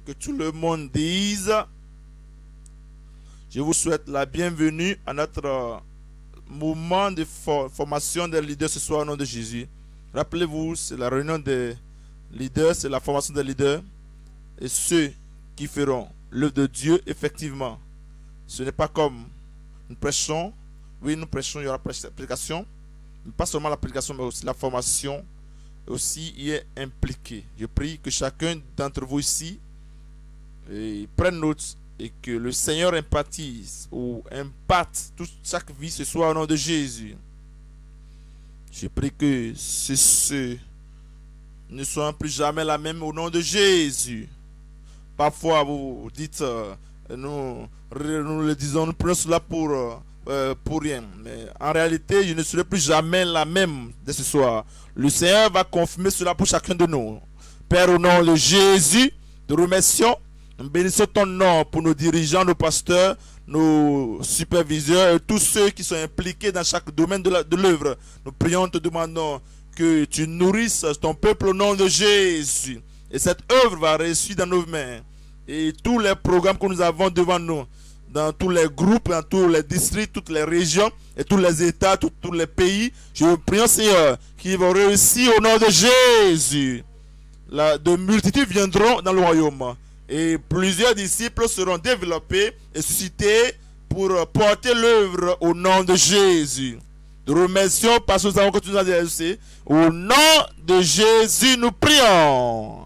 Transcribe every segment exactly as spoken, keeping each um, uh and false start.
que tout le monde dise: je vous souhaite la bienvenue à notre moment de for formation des leaders ce soir au nom de Jésus. Rappelez-vous, c'est la réunion des leaders, c'est la formation des leaders. Et ceux qui feront l'œuvre de Dieu, effectivement, ce n'est pas comme nous prêchons. Oui, nous prêchons, il y aura l'application. Mais pas seulement l'application, mais aussi la formation aussi y est impliquée. Je prie que chacun d'entre vous ici et prenne note et que le Seigneur impartisse ou impacte toute chaque vie ce soir au nom de Jésus. Je prie que ceux ne soient plus jamais la même au nom de Jésus. Parfois vous dites, euh, nous, nous le disons, nous prenons cela pour, euh, pour rien. Mais en réalité, je ne serai plus jamais la même de ce soir. Le Seigneur va confirmer cela pour chacun de nous. Père, au nom de Jésus, nous remercions. Nous bénissons ton nom pour nos dirigeants, nos pasteurs, nos superviseurs et tous ceux qui sont impliqués dans chaque domaine de l'œuvre. Nous prions, te demandons que tu nourrisses ton peuple au nom de Jésus. Et cette œuvre va réussir dans nos mains. Et tous les programmes que nous avons devant nous, dans tous les groupes, dans tous les districts, toutes les régions et tous les États, tous, tous les pays, je prie, Seigneur, qu'ils vont réussir au nom de Jésus. La, de multitudes viendront dans le royaume. Et plusieurs disciples seront développés et suscités pour porter l'œuvre au nom de Jésus. Nous remercions parce que nous avons continué à dire. Au nom de Jésus, nous prions.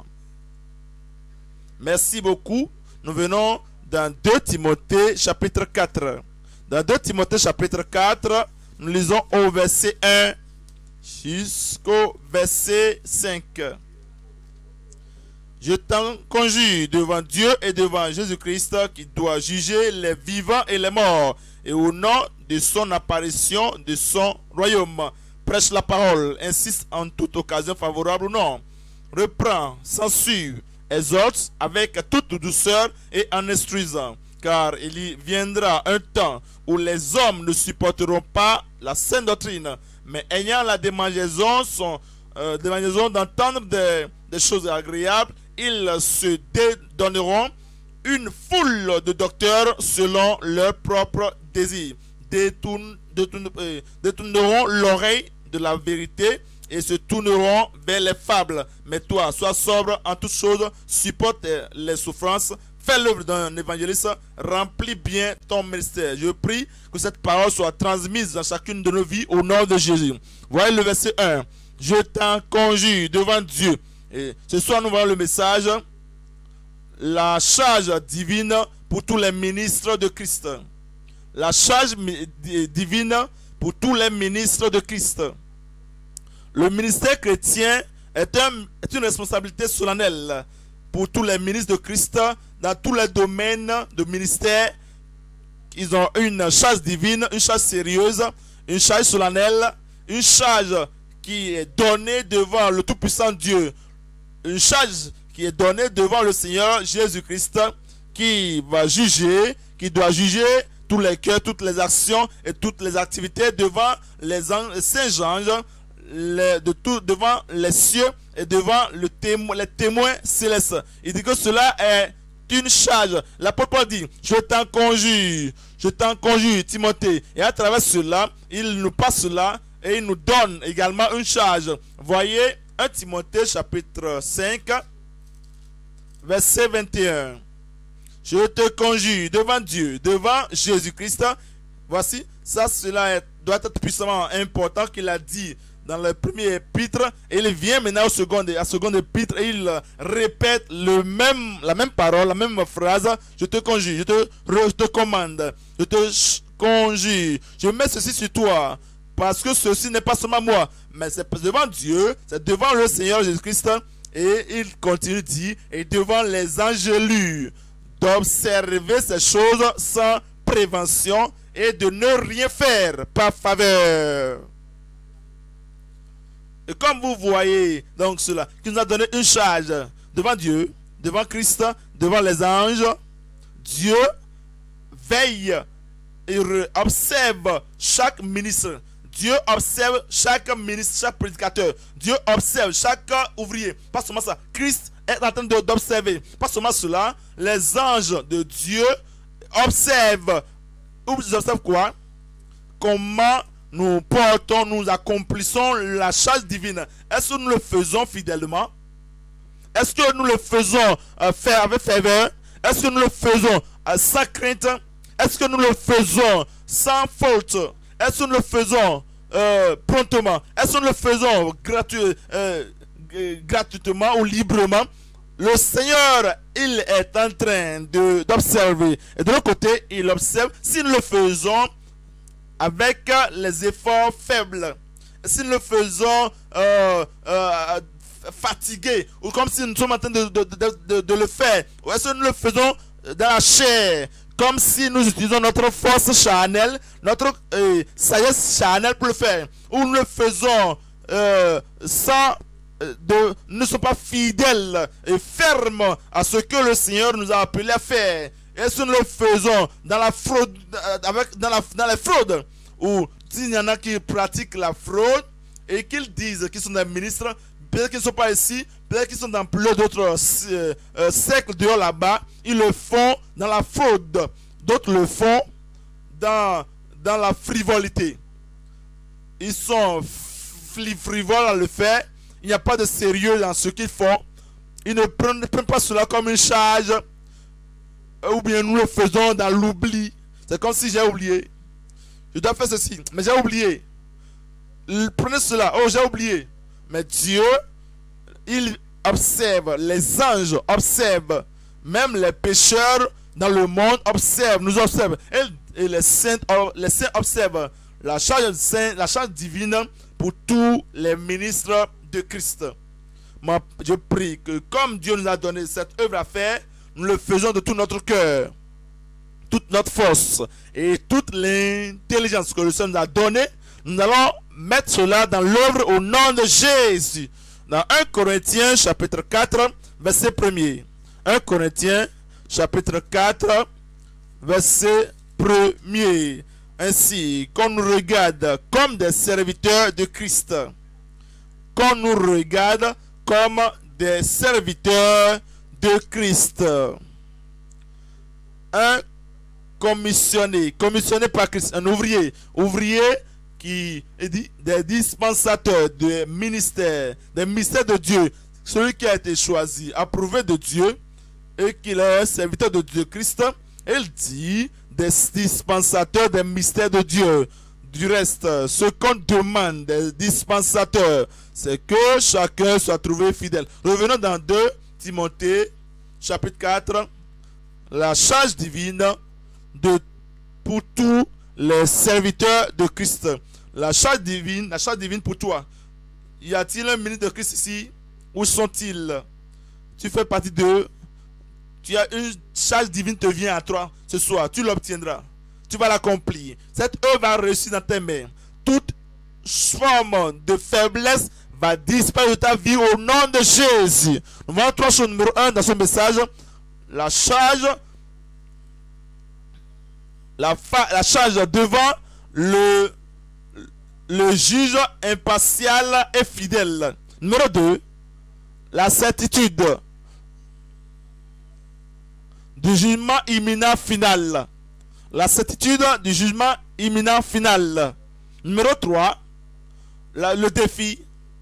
Merci beaucoup. Nous venons dans deux Timothée chapitre quatre. Dans deux Timothée chapitre quatre, nous lisons au verset un jusqu'au verset cinq. Je t'en conjure devant Dieu et devant Jésus-Christ qui doit juger les vivants et les morts, et au nom de son apparition, de son royaume. Prêche la parole, insiste en toute occasion favorable ou non. Reprend, censure, exhorte avec toute douceur et en instruisant. Car il y viendra un temps où les hommes ne supporteront pas la saine doctrine, mais ayant la démangeaison, sont, euh, démangeaison d'entendre des, des choses agréables, ils se donneront une foule de docteurs selon leur propre désir. Détourne, détourne, euh, détourneront l'oreille de la vérité et se tourneront vers les fables. Mais toi, sois sobre en toutes choses, supporte les souffrances, fais l'œuvre d'un évangéliste, remplis bien ton ministère. Je prie que cette parole soit transmise dans chacune de nos vies au nom de Jésus. Voyez le verset un. Je t'en conjure devant Dieu. Et ce soir, nous voyons le message, la charge divine pour tous les ministres de Christ. La charge divine pour tous les ministres de Christ. Le ministère chrétien est, un, est une responsabilité solennelle pour tous les ministres de Christ dans tous les domaines de ministère. Ils ont une charge divine, une charge sérieuse, une charge solennelle, une charge qui est donnée devant le Tout-Puissant Dieu. Une charge qui est donnée devant le Seigneur Jésus-Christ qui va juger, qui doit juger tous les cœurs, toutes les actions et toutes les activités devant les saints anges, les, de tout, devant les cieux et devant le témo, les témoins célestes. Il dit que cela est une charge. L'apôtre Paul dit: je t'en conjure, je t'en conjure, Timothée. Et à travers cela, il nous passe cela et il nous donne également une charge. Voyez un Timothée chapitre cinq, verset vingt et un. Je te conjure devant Dieu, devant Jésus-Christ. Voici, ça, cela est, doit être puissamment important qu'il a dit dans le premier épître. Et il vient maintenant au second, à second épître et il répète le même, la même parole, la même phrase. Je te conjure, je te, je te commande, je te conjure. Je mets ceci sur toi. Parce que ceci n'est pas seulement moi, mais c'est devant Dieu, c'est devant le Seigneur Jésus-Christ. Et il continue de dire, et devant les angélus, d'observer ces choses sans prévention et de ne rien faire par faveur. Et comme vous voyez donc cela, qui nous a donné une charge devant Dieu, devant Christ, devant les anges, Dieu veille et observe chaque ministre. Dieu observe chaque ministre, chaque prédicateur. Dieu observe chaque ouvrier. Pas seulement ça. Christ est en train d'observer. Pas seulement cela. Les anges de Dieu observent. Ils observent quoi? Comment nous portons, nous accomplissons la charge divine. Est-ce que nous le faisons fidèlement? Est-ce que nous le faisons euh, faire avec ferveur? Est-ce que nous le faisons euh, sans crainte? Est-ce que nous le faisons sans faute? Est-ce que nous le faisons euh, promptement? Est-ce que nous le faisons gratu euh, gratuitement ou librement? Le Seigneur, il est en train d'observer. Et de l'autre côté, il observe si nous le faisons avec les efforts faibles. Si nous le faisons euh, euh, fatigués, ou comme si nous sommes en train de, de, de, de, de le faire. Ou est-ce que nous le faisons dans la chair, comme si nous utilisons notre force charnelle, notre euh, sagesse charnelle pour le faire. Ou nous le faisons euh, sans... De, nous ne sommes pas fidèles et fermes à ce que le Seigneur nous a appelé à faire. Est-ce que nous le faisons dans la fraude, avec, dans, la, dans les fraudes? Ou s'il y en a qui pratiquent la fraude et qu'ils disent qu'ils sont des ministres, peut-être qu'ils ne sont pas ici, peut-être qu'ils sont dans plein d'autres euh, euh, cercles dehors là-bas, ils le font dans la fraude. D'autres le font dans, dans la frivolité. Ils sont frivoles à le faire. Il n'y a pas de sérieux dans ce qu'ils font. Ils ne prennent, ne prennent pas cela comme une charge. Ou bien nous le faisons dans l'oubli. C'est comme si j'ai oublié. Je dois faire ceci, mais j'ai oublié. Prenez cela. Oh, j'ai oublié. Mais Dieu, il observe. Les anges observent. Même les pécheurs dans le monde observent, nous observent. Et, et les saints, les saints observent la charge, saint, la charge divine pour tous les ministres de Christ. Moi, je prie que comme Dieu nous a donné cette œuvre à faire, nous le faisons de tout notre cœur, toute notre force et toute l'intelligence que le Seigneur nous a donnée. Nous allons mettre cela dans l'œuvre au nom de Jésus. Dans un Corinthiens chapitre quatre, verset premier. un Corinthiens chapitre quatre, verset premier. Ainsi, qu'on nous regarde comme des serviteurs de Christ. Qu'on nous regarde comme des serviteurs de Christ. Un commissionné, commissionné par Christ, un ouvrier, ouvrier qui est dit, des dispensateurs des ministères, des ministères de Dieu, celui qui a été choisi, approuvé de Dieu, et qu'il est un serviteur de Dieu Christ. Il dit des dispensateurs des mystères de Dieu. Du reste, ce qu'on demande des dispensateurs, c'est que chacun soit trouvé fidèle. Revenons dans deux Timothée, chapitre quatre, la charge divine de, pour tous les serviteurs de Christ. La charge divine, la charge divine pour toi. Y a-t-il un ministre de Christ ici? Où sont-ils? Tu fais partie d'eux. Tu as une charge divine te vient à toi ce soir. Tu l'obtiendras. Tu vas l'accomplir. Cette œuvre va réussir dans tes mains. Toute forme de faiblesse va disparaître de ta vie au nom de Jésus. Nous voyons trois choses. Numéro un dans ce message. La charge. La, la charge devant le, le juge impartial et fidèle. Numéro deux. La certitude du jugement imminent final. La certitude du jugement imminent final. Numéro trois, la, le défi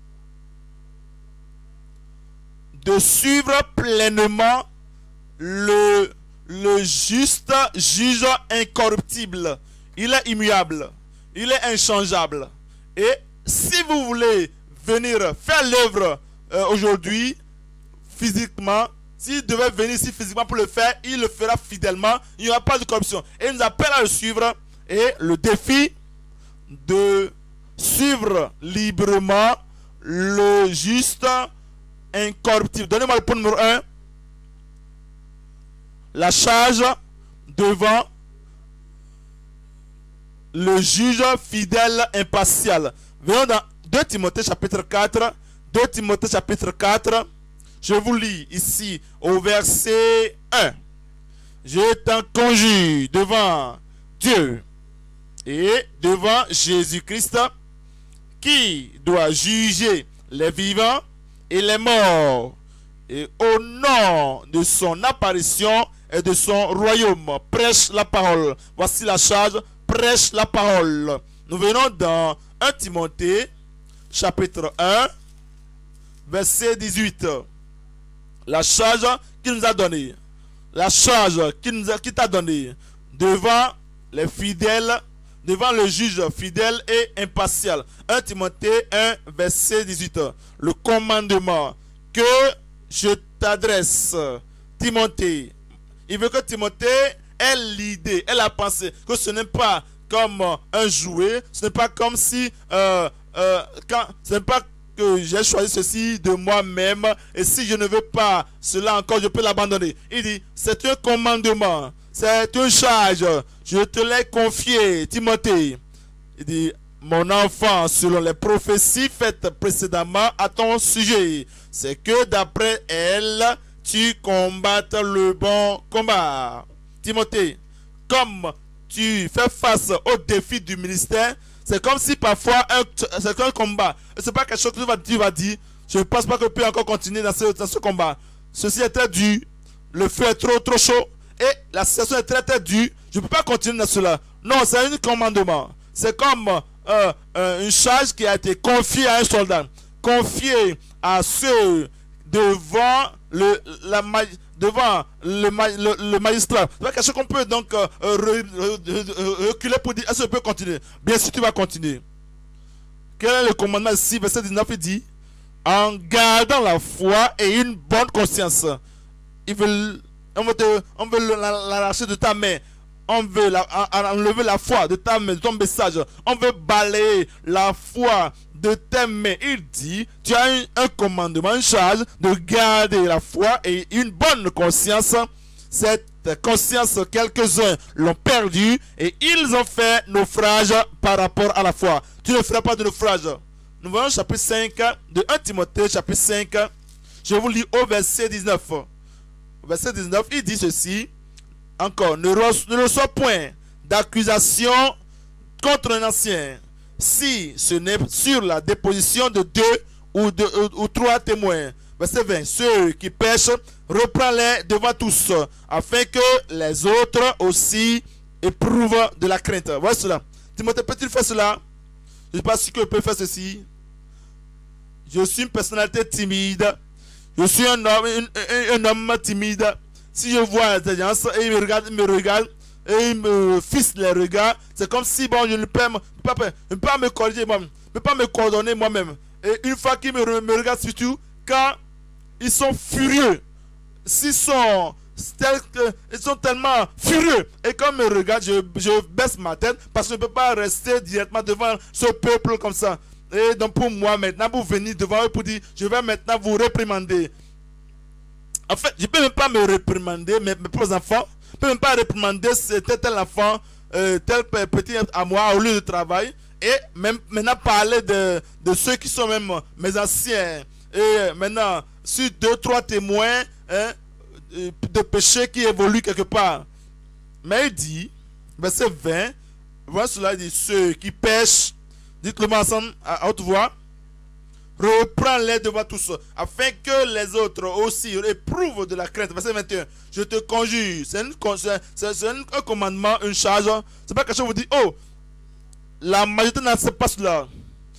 de suivre pleinement le, le juste juge incorruptible. Il est immuable, il est inchangeable. Et si vous voulez venir faire l'œuvre euh, aujourd'hui, physiquement, s'il devait venir ici physiquement pour le faire, il le fera fidèlement. Il n'y aura pas de corruption. Et il nous appelle à le suivre. Et le défi de suivre librement le juste incorruptible. Donnez-moi le point numéro un. La charge devant le juge fidèle impartial. Venons dans deux Timothée chapitre quatre. deux Timothée chapitre quatre. Je vous lis ici au verset un. Je t'en conjure devant Dieu et devant Jésus-Christ, qui doit juger les vivants et les morts, et au nom de son apparition et de son royaume, prêche la parole. Voici la charge, prêche la parole. Nous venons dans un Timothée, chapitre un, verset dix-huit. La charge qu'il nous a donnée, la charge qu'il nous a, qu'il t'a donnée devant les fidèles, devant le juge fidèle et impartial. un Timothée un, verset dix-huit. Le commandement que je t'adresse, Timothée. Il veut que Timothée ait l'idée, ait la pensée, que ce n'est pas comme un jouet, ce n'est pas comme si, euh, euh, quand, ce n'est pas que j'ai choisi ceci de moi-même, et si je ne veux pas cela encore, je peux l'abandonner. Il dit, c'est un commandement, c'est une charge, je te l'ai confié, Timothée. Il dit, mon enfant, selon les prophéties faites précédemment à ton sujet, c'est que d'après elles, tu combattes le bon combat. Timothée, comme tu fais face au défi du ministère, c'est comme si parfois c'est un combat. C'est pas quelque chose que tu vas, tu vas dire, je ne pense pas que je peux encore continuer dans ce, dans ce combat. Ceci est très dur, le feu est trop, trop chaud, et la situation est très, très dure, je ne peux pas continuer dans cela. Non, c'est un commandement. C'est comme euh, euh, une charge qui a été confiée à un soldat, confiée à ceux devant le, la, devant le, le, le magistrat. C'est pas quelque chose qu'on peut donc euh, re, re, reculer pour dire est-ce que je peux continuer? Bien sûr, tu vas continuer. Quel est le commandement ici? Verset dix-neuf, il dit en gardant la foi et une bonne conscience. Il veut, on veut, te, on veut l'arracher de ta main. On veut la, enlever la foi de ta main, de ton message. On veut balayer la foi de tes mains. Il dit, tu as un, un commandement, une charge de garder la foi et une bonne conscience. Cette conscience, quelques-uns l'ont perdue et ils ont fait naufrage par rapport à la foi. Tu ne feras pas de naufrage. Nous voyons chapitre cinq de un Timothée, chapitre cinq. Je vous lis au verset dix-neuf. Au verset dix-neuf, il dit ceci. Encore, ne, re, ne reçois point d'accusation contre un ancien, si ce n'est sur la déposition de deux ou, de, ou, ou trois témoins. Verset vingt. Ceux qui pêchent, reprends-les devant tous, afin que les autres aussi éprouvent de la crainte. Voilà cela. Timothée, peux-tu faire cela? Je ne sais pas si je peux faire ceci. Je suis une personnalité timide. Je suis un homme, un, un homme timide. Si je vois des gens et ils me regardent, ils me regardent et ils me fixent les regards, c'est comme si bon, je ne peux pas, je ne peux pas me corriger moi-même, je ne peux pas me coordonner moi-même. Et une fois qu'ils me, me regardent, surtout quand ils sont furieux, s'ils sont, tel que, ils sont tellement furieux, et quand ils me regardent, je, je baisse ma tête parce que je ne peux pas rester directement devant ce peuple comme ça. Et donc pour moi maintenant, vous venir devant eux pour dire, je vais maintenant vous réprimander. En fait, je ne peux même pas me réprimander, mes, mes propres enfants. Je ne peux même pas réprimander tel, tel enfant, euh, tel petit à moi au lieu de travail. Et même maintenant parler de, de ceux qui sont même mes anciens. Et maintenant, sur deux, trois témoins hein, de péché qui évoluent quelque part. Mais il dit, verset vingt, voilà cela, il dit, ceux qui pêchent, dites-le moi ensemble à haute voix. Reprends-les devant tous, afin que les autres aussi éprouvent de la crainte. Verset vingt et un. Je te conjure, c'est un commandement, une charge. C'est pas quelque chose qui vous dit, oh, la majorité n'en sait pas cela.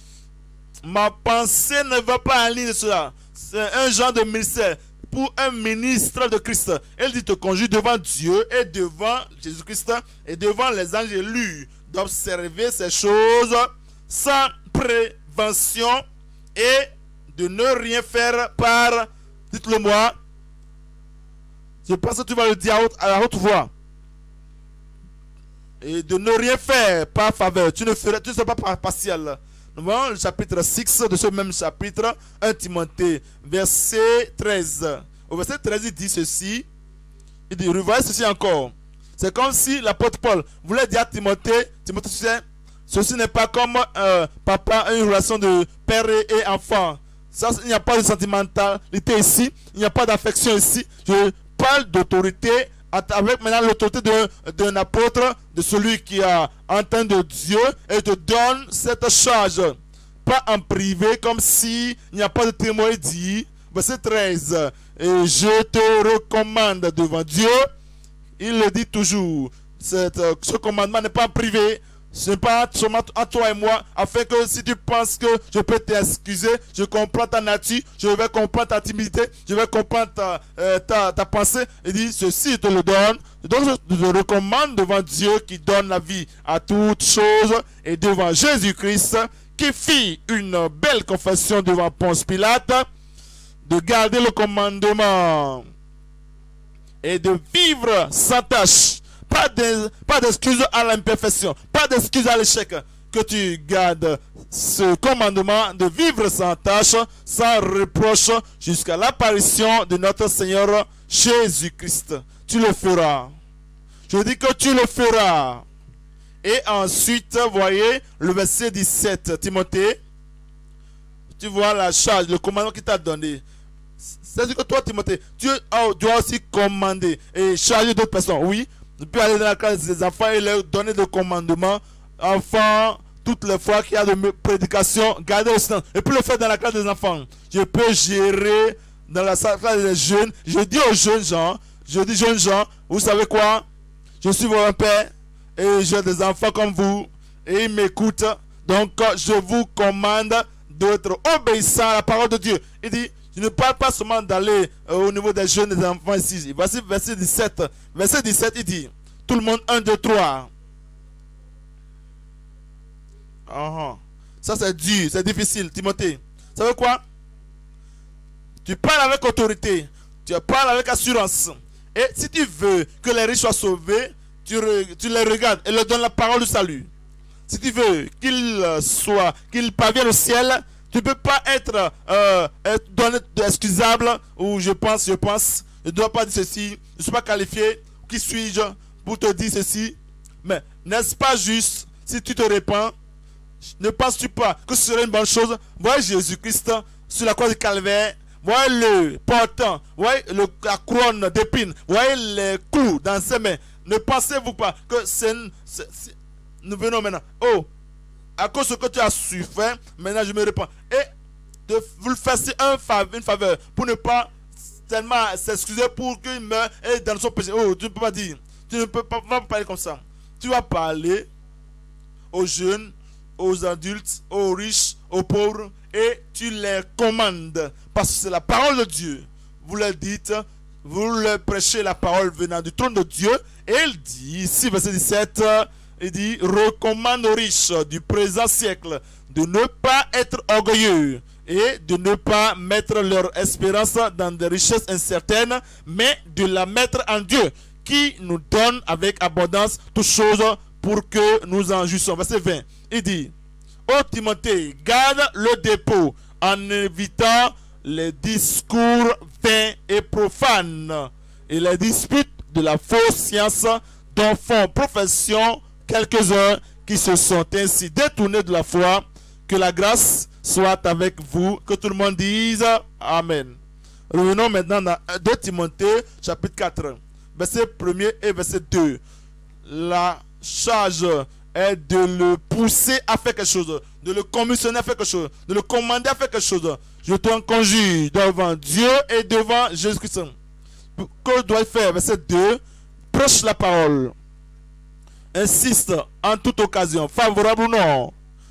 Ma pensée ne va pas en ligne de cela. C'est un genre de ministère pour un ministre de Christ. Elle dit, te conjure devant Dieu et devant Jésus-Christ et devant les anges élus d'observer ces choses sans prévention et de ne rien faire par, dites-le moi, je pense que tu vas le dire à, haute, à la haute voix, et de ne rien faire par faveur, tu ne ferais, tu ne seras pas partiel. Nous voyons le chapitre six de ce même chapitre, un Timothée, verset treize. Au verset treize, il dit ceci, il dit, revoyez ceci encore. C'est comme si l'apôtre Paul voulait dire à Timothée, Timothée, tu sais, ceci n'est pas comme euh, papa, une relation de père et enfant. Ça, il n'y a pas de sentimentalité ici, il n'y a pas d'affection ici. Je parle d'autorité avec maintenant l'autorité d'un apôtre, de celui qui a entendu de Dieu et te donne cette charge. pas en privé comme s'il n'y a pas de témoin. Il dit, verset treize, et je te recommande devant Dieu. Il le dit toujours, cette, ce commandement n'est pas en privé. Ce n'est pas seulement à toi et moi, afin que si tu penses que je peux t'excuser, je comprends ta nature, je vais comprendre ta timidité, je vais comprendre ta, euh, ta, ta pensée. Il dit, ceci, je te le donne. Donc, je te recommande devant Dieu qui donne la vie à toutes choses et devant Jésus-Christ qui fit une belle confession devant Ponce Pilate de garder le commandement et de vivre sans tâche. Pas d'excuse à l'imperfection, pas d'excuse à l'échec. Que tu gardes ce commandement de vivre sans tâche, sans reproche, jusqu'à l'apparition de notre Seigneur Jésus-Christ. Tu le feras. Je dis que tu le feras. Et ensuite, voyez le verset dix-sept, Timothée. Tu vois la charge, le commandement qu'il t'a donné. C'est-à-dire que toi, Timothée, tu dois aussi commander et charger d'autres personnes. Oui. Tu peux aller dans la classe des enfants et leur donner des commandements. Enfants, toutes les fois qu'il y a de prédication, gardez le silence. Et puis le faire dans la classe des enfants. Je peux gérer dans la classe des jeunes. Je dis aux jeunes gens, je dis jeunes gens, vous savez quoi? Je suis votre père et j'ai des enfants comme vous. Et ils m'écoutent. Donc je vous commande d'être obéissants à la parole de Dieu. Il dit, je ne parle pas seulement d'aller euh, au niveau des jeunes et des enfants ici. Voici verset dix-sept. Verset dix-sept, il dit, tout le monde, un, deux, trois. Uh -huh. Ça c'est dur, c'est difficile, Timothée. Ça veut quoi? Tu parles avec autorité, tu parles avec assurance. Et si tu veux que les riches soient sauvés, tu, re, tu les regardes et leur donnes la parole du salut. Si tu veux qu'ils soient, qu'ils parviennent au ciel, tu ne peux pas être, euh, être donné d'excusable ou je pense, je pense, je ne dois pas dire ceci, je ne suis pas qualifié, qui suis-je pour te dire ceci? Mais n'est-ce pas juste, si tu te répands, ne penses-tu pas que ce serait une bonne chose? Voyez Jésus-Christ sur la croix du calvaire, voyez le portant, voyez le, la couronne d'épines, voyez les clous dans ses mains. Ne pensez-vous pas que c'est... Nous venons maintenant. Oh, à cause de ce que tu as su faire, maintenant je me répands. Et de vous le faire un faveur, une faveur pour ne pas tellement s'excuser pour qu'il meure et dans son péché. Oh, tu ne peux pas dire. Tu ne peux pas, pas parler comme ça. Tu vas parler aux jeunes, aux adultes, aux riches, aux pauvres et tu les commandes. Parce que c'est la parole de Dieu. Vous leur dites, vous leur prêchez la parole venant du trône de Dieu. Et il dit ici, verset dix-sept, il dit, recommande aux riches du présent siècle de ne pas être orgueilleux et de ne pas mettre leur espérance dans des richesses incertaines, mais de la mettre en Dieu, qui nous donne avec abondance toutes choses pour que nous en jouissions. Verset vingt, il dit, ô Timothée, garde le dépôt en évitant les discours vains et profanes et les disputes de la fausse science dont font profession quelques-uns qui se sont ainsi détournés de la foi. Que la grâce soit avec vous. Que tout le monde dise Amen. Revenons maintenant dans deux Timothée chapitre quatre, verset premier et verset deux. La charge est de le pousser à faire quelque chose, de le commissionner à faire quelque chose, de le commander à faire quelque chose. Je te conjure devant Dieu et devant Jésus-Christ. Que dois-je faire? Verset deux. Prêche la parole. Insiste en toute occasion, favorable ou non,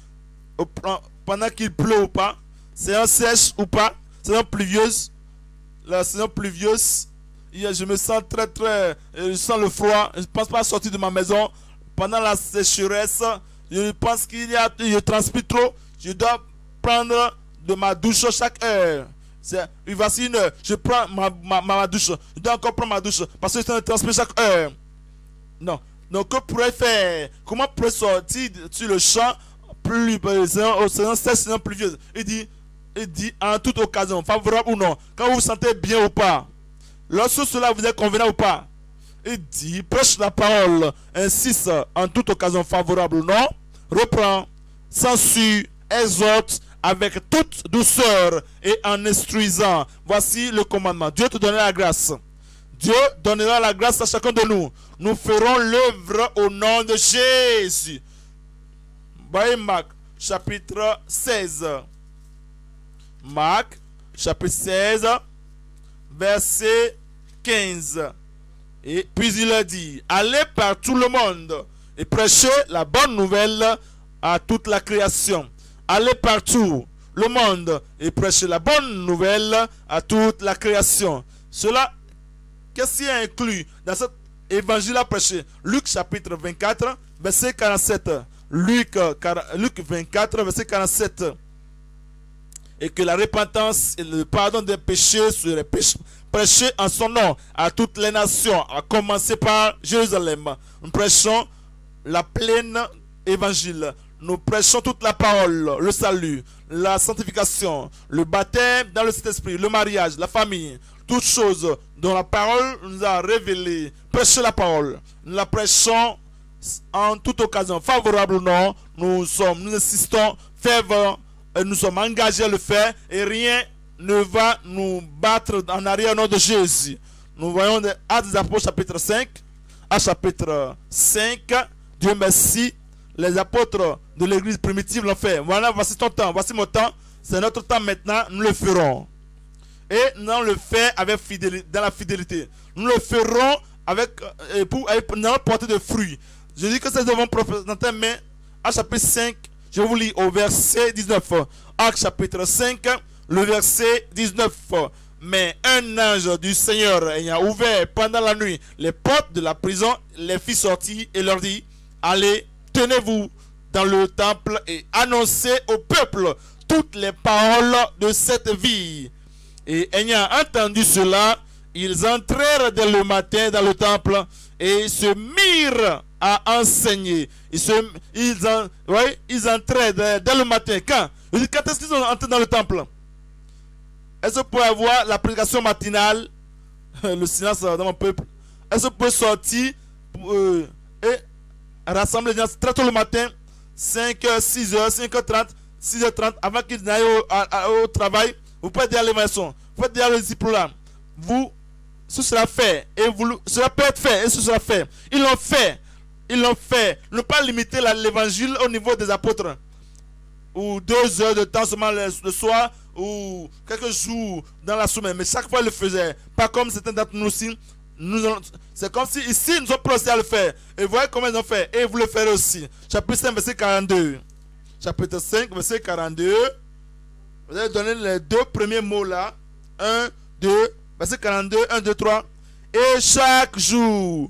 pendant qu'il pleut ou pas, saison sèche ou pas, saison pluvieuse, la saison pluvieuse, je me sens très très, je sens le froid, je ne pense pas sortir de ma maison, pendant la sécheresse, je pense qu'il y a, je transpire trop, je dois prendre de ma douche chaque heure. Voici une heure, je prends ma, ma, ma douche, je dois encore prendre ma douche, parce que je transpire chaque heure. Non. Donc, que pourrais faire? Comment pourrais sortir sur le champ plus au saison sèche, saison pluvieuse? Il dit, il dit en toute occasion, favorable ou non, quand vous vous sentez bien ou pas, lorsque cela vous est convenable ou pas. Il dit, prêche la parole, insiste en toute occasion, favorable ou non, reprend, censure, exhorte avec toute douceur et en instruisant. Voici le commandement. Dieu te donnera la grâce. Dieu donnera la grâce à chacun de nous. Nous ferons l'œuvre au nom de Jésus. Voyez Marc, chapitre seize. Marc, chapitre seize, verset quinze. Et puis il a dit, allez par tout le monde et prêchez la bonne nouvelle à toute la création. Allez partout le monde et prêchez la bonne nouvelle à toute la création. Cela, qu'est-ce qui est inclus dans cet évangile à prêcher? Luc chapitre vingt-quatre, verset quarante-sept. Luc, Luc vingt-quatre, verset quarante-sept. Et que la repentance et le pardon des péchés seraient prêchés en son nom à toutes les nations, à commencer par Jérusalem. Nous prêchons la pleine évangile. Nous prêchons toute la parole, le salut, la sanctification, le baptême dans le Saint-Esprit, le mariage, la famille, toutes choses dont la parole nous a révélé. Prêchez la parole. Nous la prêchons en toute occasion, favorable ou non. Nous sommes, nous insistons, fervents. Nous sommes engagés à le faire et rien ne va nous battre en arrière au nom de Jésus. Nous voyons des Actes des Apôtres chapitre cinq, à chapitre cinq, Dieu merci, les apôtres de l'église primitive l'ont fait. Voilà, voici ton temps, voici mon temps, c'est notre temps maintenant, nous le ferons. Et nous allons le faire avec fidélité, dans la fidélité. Nous le ferons avec, euh, pour, avec dans la portée de fruits. Je dis que ces œuvres vont représenter, mais à chapitre cinq, je vous lis au verset dix-neuf. Actes chapitre cinq, le verset dix-neuf. Mais un ange du Seigneur ayant ouvert pendant la nuit les portes de la prison, les fit sortir et leur dit, allez, tenez-vous dans le temple et annoncez au peuple toutes les paroles de cette vie. Et ayant entendu cela, ils entrèrent dès le matin dans le temple et se mirent à enseigner. Ils, se, ils, en, ouais, ils entraient dès, dès le matin. Quand Quand est-ce qu'ils sont entrés dans le temple? Est-ce que vous pouvez avoir la prédication matinale, le silence dans mon peuple? Est-ce que vous pouvez sortir euh, et rassembler les gens très tôt le matin, cinq heures, six heures, cinq heures trente, six heures trente, avant qu'ils n'aillent au, au travail? Vous pouvez dire à l'évasion, vous pouvez dire à le disciple là, vous, ce sera fait, et vous, cela peut être fait, et ce sera fait. Ils l'ont fait, ils l'ont fait. Ne pas limiter l'évangile au niveau des apôtres, ou deux heures de temps seulement le, le soir, ou quelques jours dans la semaine, mais chaque fois ils le faisaient. Pas comme certains d'entre nous aussi. C'est comme si ici nous sommes procédés à le faire. Et voyez comment ils ont fait, et vous le ferez aussi. Chapitre cinq, verset quarante-deux. Chapitre cinq, verset quarante-deux. Vous allez donner les deux premiers mots là. un, deux, verset quarante-deux, un, deux, trois. Et chaque jour,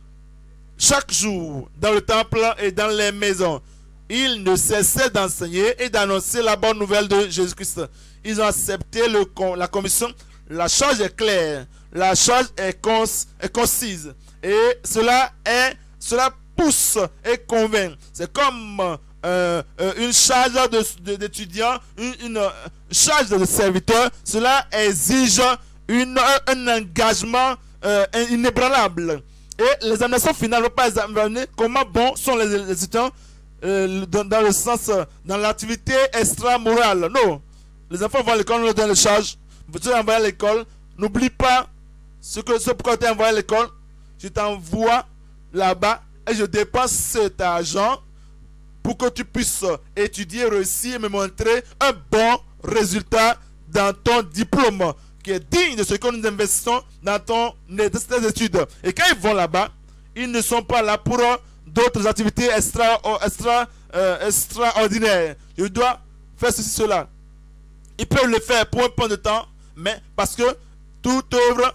chaque jour, dans le temple et dans les maisons, ils ne cessaient d'enseigner et d'annoncer la bonne nouvelle de Jésus-Christ. Ils ont accepté le, la commission. La charge est claire. La charge est, cons, est concise. Et cela, est, cela pousse et convainc. C'est comme euh, euh, une charge d'étudiant, une, une charge de serviteur. Cela exige une, un engagement euh, inébranlable. Et les examinations finales ne vont pas examiner comment bons sont les, les étudiants euh, dans, dans le sens, dans l'activité extra-morale. Non. Les enfants vont à l'école, on leur donne les charges. Vous êtes envoyé à l'école. N'oublie pas ce que ce pourquoi tu es envoyé à l'école. Je t'envoie là-bas et je dépense cet argent pour que tu puisses étudier, réussir et me montrer un bon résultat dans ton diplôme qui est digne de ce que nous investissons dans ton tes études. Et quand ils vont là-bas, ils ne sont pas là pour d'autres activités extra, extra, euh, extraordinaires. Je dois faire ceci, cela. Ils peuvent le faire pour un point de temps, mais parce que toute œuvre,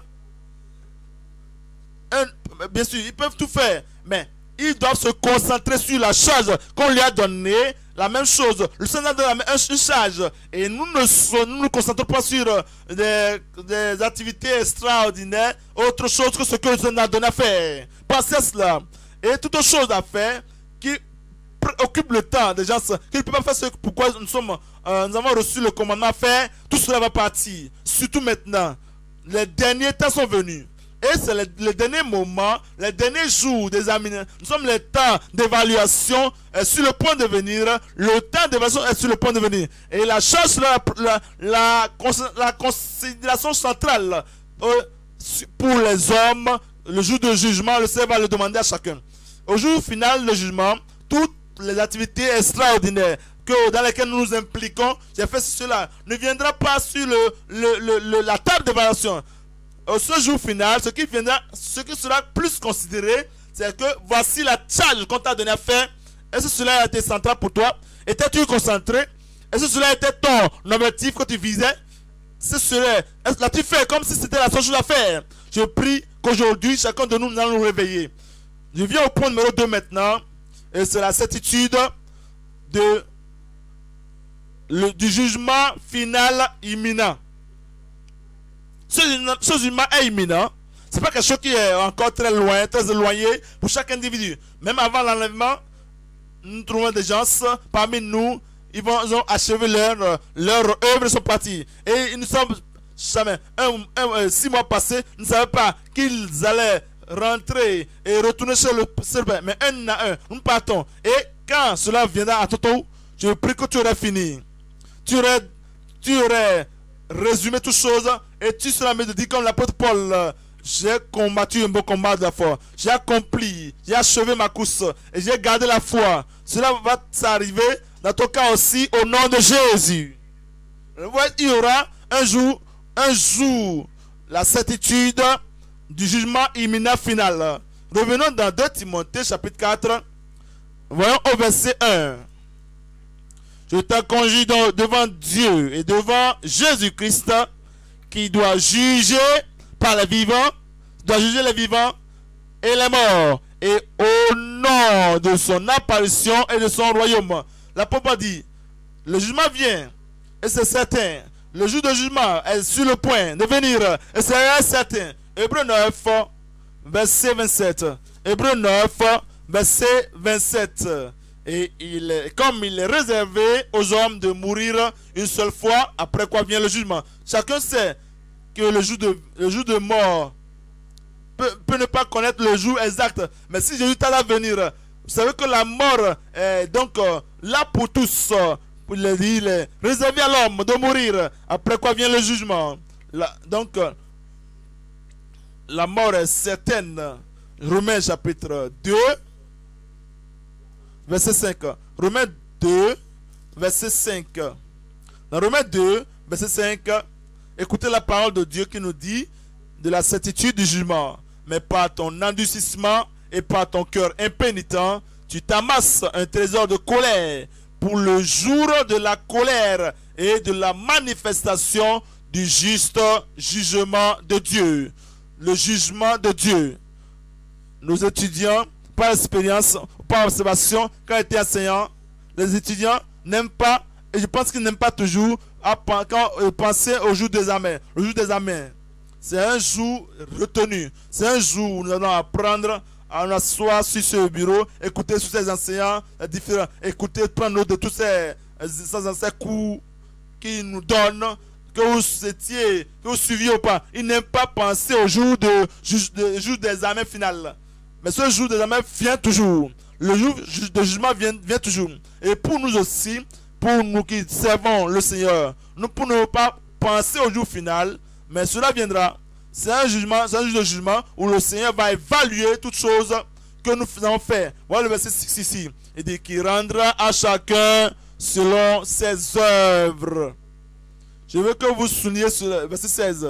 un, bien sûr, ils peuvent tout faire, mais ils doivent se concentrer sur la charge qu'on lui a donnée. La même chose, le Seigneur donne une charge et nous ne nous, nous concentrons pas sur des, des activités extraordinaires, autre chose que ce que le Seigneur a donné à faire. Pensez à cela. Et toute autre chose à faire qui occupe le temps des gens qui ne peuvent pas faire ce pourquoi nous sommes euh, nous avons reçu le commandement à faire. Tout cela va partir, surtout maintenant. Les derniers temps sont venus. Et c'est les, les derniers moments, les derniers jours des examens. Nous sommes les temps d'évaluation est sur le point de venir. Le temps d'évaluation est sur le point de venir. Et la chose, la, la, la, la considération centrale euh, pour les hommes, le jour de jugement, le Seigneur va le demander à chacun. Au jour final, le jugement, toutes les activités extraordinaires, que, dans lesquels nous nous impliquons, j'ai fait cela, ne viendra pas sur le, le, le, le, la table d'évaluation. Au ce jour final, ce qui, viendra, ce qui sera plus considéré, c'est que voici la charge qu'on t'a donné à faire. Est-ce que cela a été central pour toi? Étais-tu concentré? Est-ce que cela était ton objectif que tu visais? C'est cela. L'as-tu fait comme si c'était la seule chose à faire? Je prie qu'aujourd'hui, chacun de nous, nous allons nous réveiller. Je viens au point numéro deux maintenant. Et c'est la certitude de, le, du jugement final imminent. Ce, ce jugement est imminent. Ce n'est pas quelque chose qui est encore très loin, très éloigné pour chaque individu. Même avant l'enlèvement, nous trouvons des gens parmi nous, ils vont ils ont achevé leur, leur œuvre, ils sont partis. Et nous sommes jamais, un, un, six mois passés, nous ne savions pas qu'ils allaient rentrer et retourner chez le Père. Mais un à un, nous partons. Et quand cela viendra à Toto, je prie que tu aurais fini. Tu aurais, tu aurais résumé toutes choses et tu seras me dire comme l'apôtre Paul. J'ai combattu un beau combat de la foi. J'ai accompli, j'ai achevé ma course et j'ai gardé la foi. Cela va s'arriver dans ton cas aussi au nom de Jésus. Il y aura un jour, un jour, la certitude du jugement imminent final. Revenons dans deux Timothée chapitre quatre. Voyons au verset un. Je t'en conjure donc devant Dieu et devant Jésus-Christ qui doit juger par les vivants, doit juger les vivants et les morts, et au nom de son apparition et de son royaume. L'apôtre dit, le jugement vient, et c'est certain. Le jour de jugement est sur le point de venir, et c'est certain. Hébreux neuf, verset vingt-sept. Hébreux neuf, verset vingt-sept. Et il est, comme il est réservé aux hommes de mourir une seule fois, après quoi vient le jugement. Chacun sait que le jour de, le jour de mort peut, peut ne pas connaître le jour exact. Mais si Jésus tarde à venir, vous savez que la mort est donc euh, là pour tous. Pour le dire, il est réservé à l'homme de mourir. Après quoi vient le jugement. La, donc, euh, la mort est certaine. Romains chapitre deux, verset cinq. Romains deux, verset cinq. Dans Romains deux, verset cinq, écoutez la parole de Dieu qui nous dit de la certitude du jugement. Mais par ton endurcissement et par ton cœur impénitent, tu t'amasses un trésor de colère pour le jour de la colère et de la manifestation du juste jugement de Dieu. Le jugement de Dieu. Nos étudiants, par expérience, par observation, quand ils étaient enseignants, les étudiants n'aiment pas, et je pense qu'ils n'aiment pas toujours, à, quand ils pensaient au jour des examens. Le jour des examens, c'est un jour retenu. C'est un jour où nous allons apprendre à nous asseoir sur ce bureau, écouter tous ces enseignants différents, écouter, prendre note de tous ces, ces anciens cours qu'ils nous donnent, que vous étiez, que vous suiviez ou pas. Ils n'aiment pas penser au jour de, de, jour des examens final. Mais ce jour des examens vient toujours. Le jour de jugement vient, vient toujours. Et pour nous aussi, pour nous qui servons le Seigneur, nous ne pouvons pas penser au jour final, mais cela viendra. C'est un jugement, c'est un jour de jugement où le Seigneur va évaluer toutes choses que nous faisons faire. Voilà le verset six ici. Il dit qu'il rendra à chacun selon ses œuvres. Je veux que vous souligniez sur le verset seize.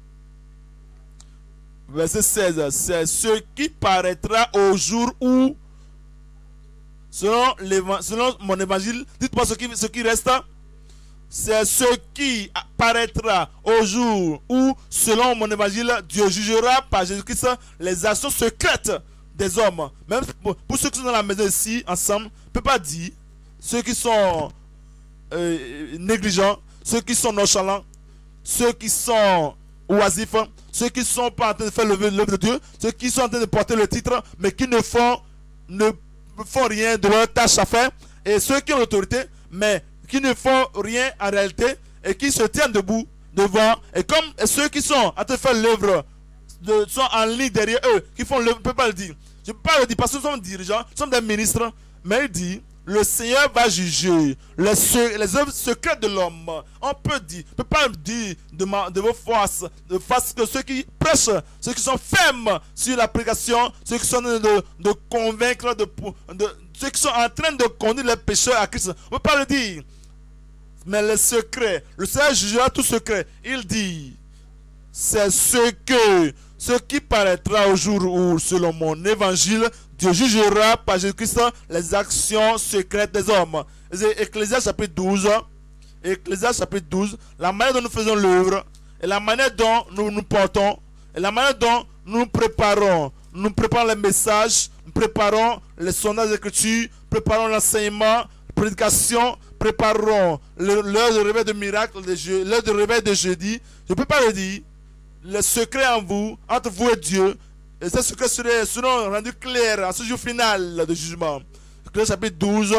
Verset seize. C'est ce qui paraîtra au jour où, selon, selon mon évangile, dites-moi ce qui, ce qui reste. C'est ce qui paraîtra au jour où, selon mon évangile, Dieu jugera par Jésus-Christ les actions secrètes des hommes. Même pour, pour ceux qui sont dans la maison ici, ensemble, on ne peut pas dire ceux qui sont euh, négligents, ceux qui sont nonchalants, ceux qui sont oisifs, ceux qui ne sont pas en train de faire l'œuvre de Dieu, ceux qui sont en train de porter le titre, mais qui ne font, ne font rien de leur tâche à faire, et ceux qui ont l'autorité, mais qui ne font rien en réalité et qui se tiennent debout devant, et comme et ceux qui sont en train de faire l'œuvre de, sont en ligne derrière eux, qui font l'œuvre, je ne peux pas le dire. Je ne peux pas le dire parce que nous sommes dirigeants, nous sommes des ministres, mais il dit, le Seigneur va juger les, les œuvres secrètes de l'homme. On peut dire, on ne peut pas dire de, ma, de vos forces, de face que ceux qui prêchent, ceux qui sont fermes sur l'application, ceux qui sont de, de, de convaincre, de, de, ceux qui sont en train de conduire les pécheurs à Christ. On ne peut pas le dire. Mais le secret, le Seigneur jugera tout secret. Il dit, c'est ce que, ce qui paraîtra au jour où, selon mon évangile, Dieu jugera par Jésus-Christ les actions secrètes des hommes. Ecclésiaste chapitre douze, Ecclésiaste chapitre douze, la manière dont nous faisons l'œuvre, et la manière dont nous nous portons, et la manière dont nous nous préparons. Nous préparons les messages, nous préparons les sondages d'écriture, préparons l'enseignement, prédication, préparons l'heure de réveil de miracle, l'heure de réveil de jeudi. Je ne peux pas le dire. Le secret en vous, entre vous et Dieu, et ce secret serait, seront rendus clairs en ce jour final de jugement. Ecclésiaste chapitre douze,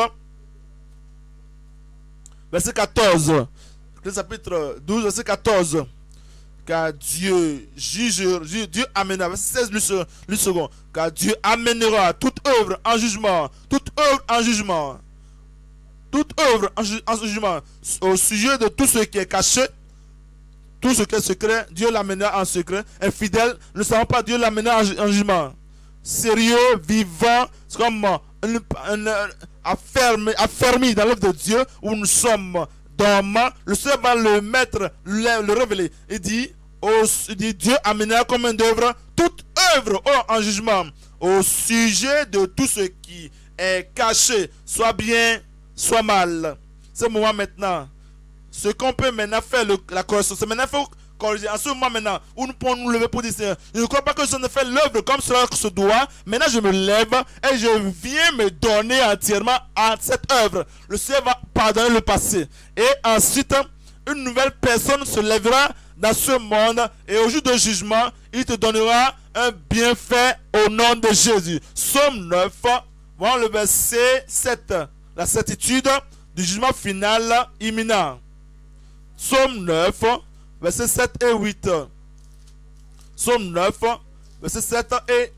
verset quatorze. Ecclésiaste chapitre douze, verset quatorze. Car Dieu juge, Dieu amènera, verset seize, lui second. Car Dieu amènera toute œuvre en jugement, toute œuvre en jugement, toute œuvre en, ju en jugement, au sujet de tout ce qui est caché, tout ce qui est secret, Dieu l'amènera en secret. Infidèle, nous ne savons pas, Dieu l'amènera en, en jugement. Sérieux, vivant, c'est comme une, une, affermi, affermi dans l'œuvre de Dieu, où nous sommes dormants, le Seigneur va le mettre, le, le révéler. Il dit, au, il dit, Dieu amènera comme une œuvre, toute œuvre oh, en jugement, au sujet de tout ce qui est caché, soit bien, soit mal. C'est le moment maintenant. Ce qu'on peut maintenant faire, le, la correction, c'est maintenant il faut corriger. En ce moment maintenant, où nous pouvons nous lever pour dire, je ne crois pas que je ne fais l'œuvre comme cela se doit. Maintenant je me lève et je viens me donner entièrement à cette œuvre. Le Seigneur va pardonner le passé. Et ensuite, une nouvelle personne se lèvera dans ce monde et au jour de jugement, il te donnera un bienfait au nom de Jésus. Somme neuf, voilà le verset sept. La certitude du jugement final imminent. Somme neuf, versets sept et huit. Somme neuf, versets sept et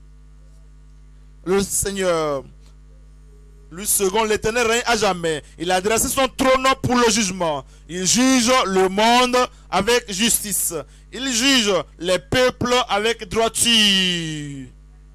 le Seigneur, lui second, l'Éternel règne à jamais. Il a dressé son trône pour le jugement. Il juge le monde avec justice. Il juge les peuples avec droiture.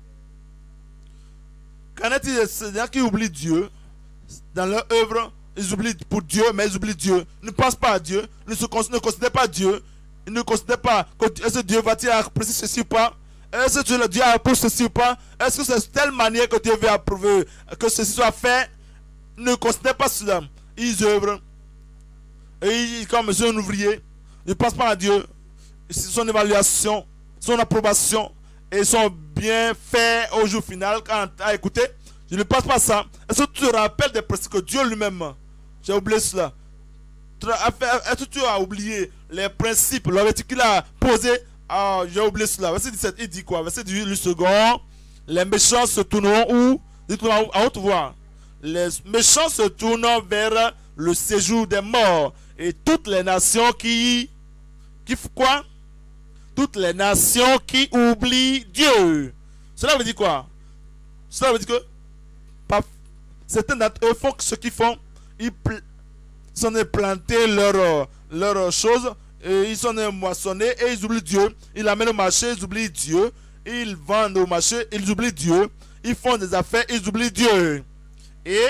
Qu'en est-il des Seigneurs qui oublient Dieu dans leur œuvre? Ils oublient pour Dieu, mais ils oublient Dieu. Ils ne pensent pas à Dieu. Ils ne, se, ne considèrent pas Dieu. Ils ne considèrent pas que est-ce que Dieu va-t-il apprécier ceci ou pas? Est-ce que Dieu, Dieu approuve ceci ou pas? Est-ce que c'est de telle manière que Dieu veut approuver que ceci soit fait? Ils ne considèrent pas cela. Ils œuvrent. Et ils, comme un ouvrier, ils ne pensent pas à Dieu. Son évaluation, son approbation, et son bien fait au jour final, quand tu as écouté, je ne pense pas à ça. Est-ce que tu te rappelles des principes que Dieu lui-même, j'ai oublié cela. Est-ce que tu as oublié les principes, l'objectif qu'il a posé? Ah, j'ai oublié cela. Verset dix-sept, il dit quoi? Verset dix-huit, le second. Les méchants se tourneront où? Dites-moi à haute voix. Les méchants se tournent vers le séjour des morts. Et toutes les nations qui... Qui font quoi? Toutes les nations qui oublient Dieu. Cela veut dire quoi? Cela veut dire que certains d'entre eux font ce qu'ils font. Ils sont plantés leurs leur choses. Et ils sont moissonnés et ils oublient Dieu. Ils amènent au marché, ils oublient Dieu. Ils vendent au marché, ils oublient Dieu. Ils font des affaires, ils oublient Dieu. Et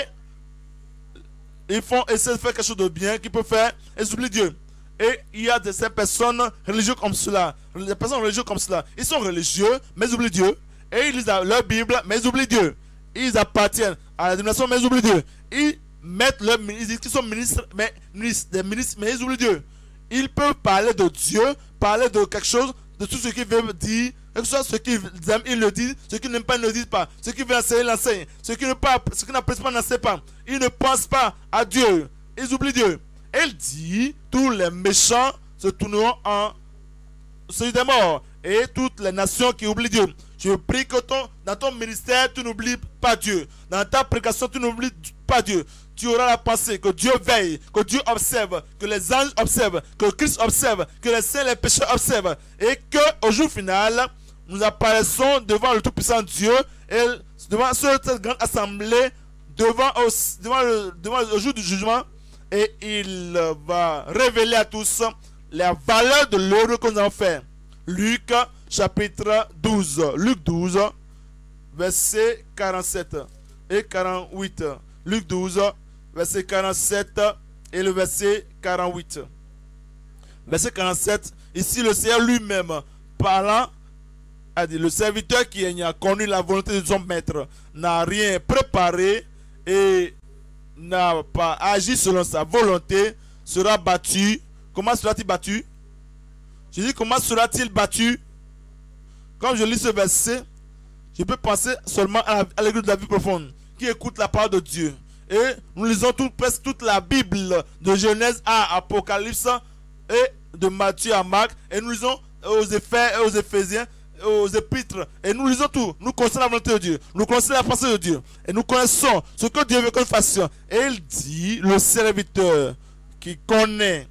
ils font essayer de faire quelque chose de bien qu'ils peuvent faire, ils oublient Dieu. Et il y a de ces personnes religieuses comme cela. Des personnes religieuses comme cela. Ils sont religieux, mais ils oublient Dieu. Et ils lisent leur Bible, mais ils oublient Dieu. Ils appartiennent à la dénomination, mais ils oublient Dieu. Ils mettent leur ministre, ils disent qu'ils sont ministres, mais des ministres, mais ils oublient Dieu. Ils peuvent parler de Dieu, parler de quelque chose, de tout ce qu'ils veulent dire, que ce soit ce qu'ils aiment, ils le disent, ce qu'ils n'aiment pas, ils ne le disent pas. Ce qu'ils veulent enseigner, ils l'enseignent. Ce qu'ils n'apprécient pas, ils n'enseignent pas. Ils ne pensent pas à Dieu. Ils oublient Dieu. Elle dit, tous les méchants se tourneront en celui des morts. Et toutes les nations qui oublient Dieu. Je prie que ton, dans ton ministère, tu n'oublies pas Dieu. Dans ta prédication, tu n'oublies pas Dieu. Tu auras la pensée que Dieu veille, que Dieu observe, que les anges observent, que Christ observe, que les saints et les pécheurs observent. Et qu'au jour final, nous apparaissons devant le Tout-Puissant Dieu et devant cette grande assemblée, devant, au, devant, le, devant le jour du jugement. Et il va révéler à tous la valeur de l'œuvre que nous avons fait. Luc chapitre douze. Luc douze, verset quarante-sept. et quarante-huit. Luc douze, verset quarante-sept et le verset quarante-huit. Verset quarante-sept, ici le Seigneur lui-même parlant a dit, le serviteur qui a connu la volonté de son maître n'a rien préparé et n'a pas agi selon sa volonté, sera battu. Comment sera-t-il battu? Je dis, comment sera-t-il battu? Quand je lis ce verset, je peux penser seulement à l'église de la vie profonde qui écoute la parole de Dieu. Et nous lisons tout, presque toute la Bible de Genèse à Apocalypse et de Matthieu à Marc. Et nous lisons aux Éphèses, aux Éphésiens, aux Épîtres. Et nous lisons tout. Nous connaissons la volonté de Dieu. Nous connaissons la pensée de Dieu. Et nous connaissons ce que Dieu veut que nous fassions. Et il dit, le serviteur qui connaît,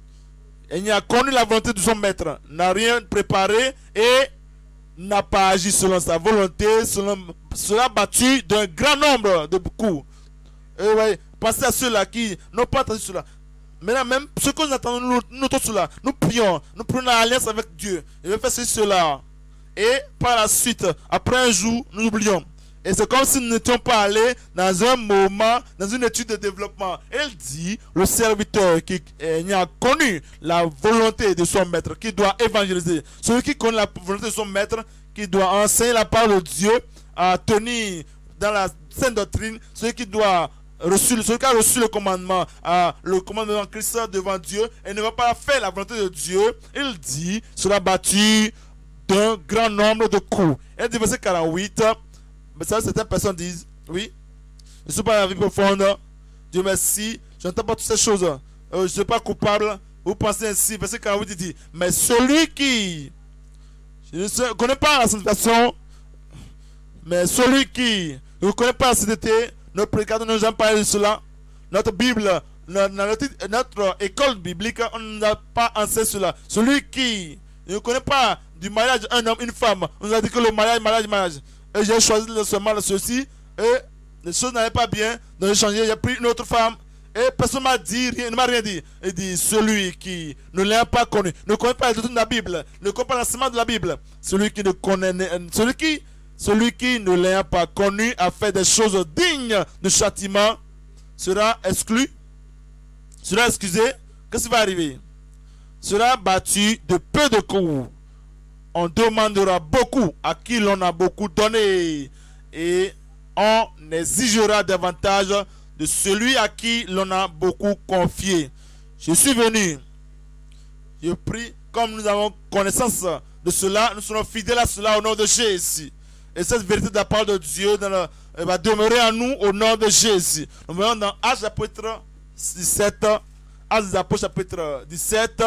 il a connu la volonté de son maître, n'a rien préparé et n'a pas agi selon sa volonté, selon, sera battu d'un grand nombre de coups. Et ouais, pensez à ceux-là qui n'ont pas entendu cela. Maintenant, même ce que nous attendons, nous, nous tous cela, nous prions, nous prenons alliance avec Dieu. Il veut faire ceci, cela. Et par la suite, après un jour, nous oublions. Et c'est comme si nous n'étions pas allés dans un moment, dans une étude de développement. Elle dit, le serviteur qui eh, a connu la volonté de son maître, qui doit évangéliser. Celui qui connaît la volonté de son maître, qui doit enseigner la parole de Dieu, à tenir dans la sainte doctrine, celui qui doit reçu, celui qui a reçu le commandement, à le commandement de Christ devant Dieu, et ne va pas faire la volonté de Dieu, il dit, sera battu d'un grand nombre de coups. Elle dit, verset quarante-huit, mais ça, certaines personnes disent, oui, je ne suis pas dans la vie profonde, Dieu merci, je n'entends pas toutes ces choses, euh, je ne suis pas coupable. Vous pensez ainsi, verset quarante-huit, il dit, mais celui qui, je ne connais pas la sanctification, mais celui qui ne connaît pas la sainteté, notre prédicateur ne nous a pas parlé de cela, notre Bible, notre, notre école biblique, on ne nous a pas enseigné cela. Celui qui ne connaît pas du mariage un homme, une femme, on nous a dit que le mariage, mariage, mariage. Et j'ai choisi seulement ceci, et les choses n'allaient pas bien, donc j'ai changé, j'ai pris une autre femme, et personne ne m'a dit rien, ne m'a rien dit. Il dit, celui qui ne l'a pas connu, ne connaît pas la doctrine de la Bible, ne connaît pas l'enseignement de la Bible, celui qui ne connaît, celui qui, celui qui ne l'a pas connu a fait des choses dignes de châtiment, sera exclu, sera excusé. Qu'est-ce qui va arriver? Sera battu de peu de coups. On demandera beaucoup à qui l'on a beaucoup donné et on exigera davantage de celui à qui l'on a beaucoup confié. Je suis venu, je prie, comme nous avons connaissance de cela, nous serons fidèles à cela au nom de Jésus. Et cette vérité de la parole de Dieu dans le, va demeurer en nous au nom de Jésus. Nous voyons dans Actes chapitre dix-sept, Actes des Apôtres chapitre dix-sept,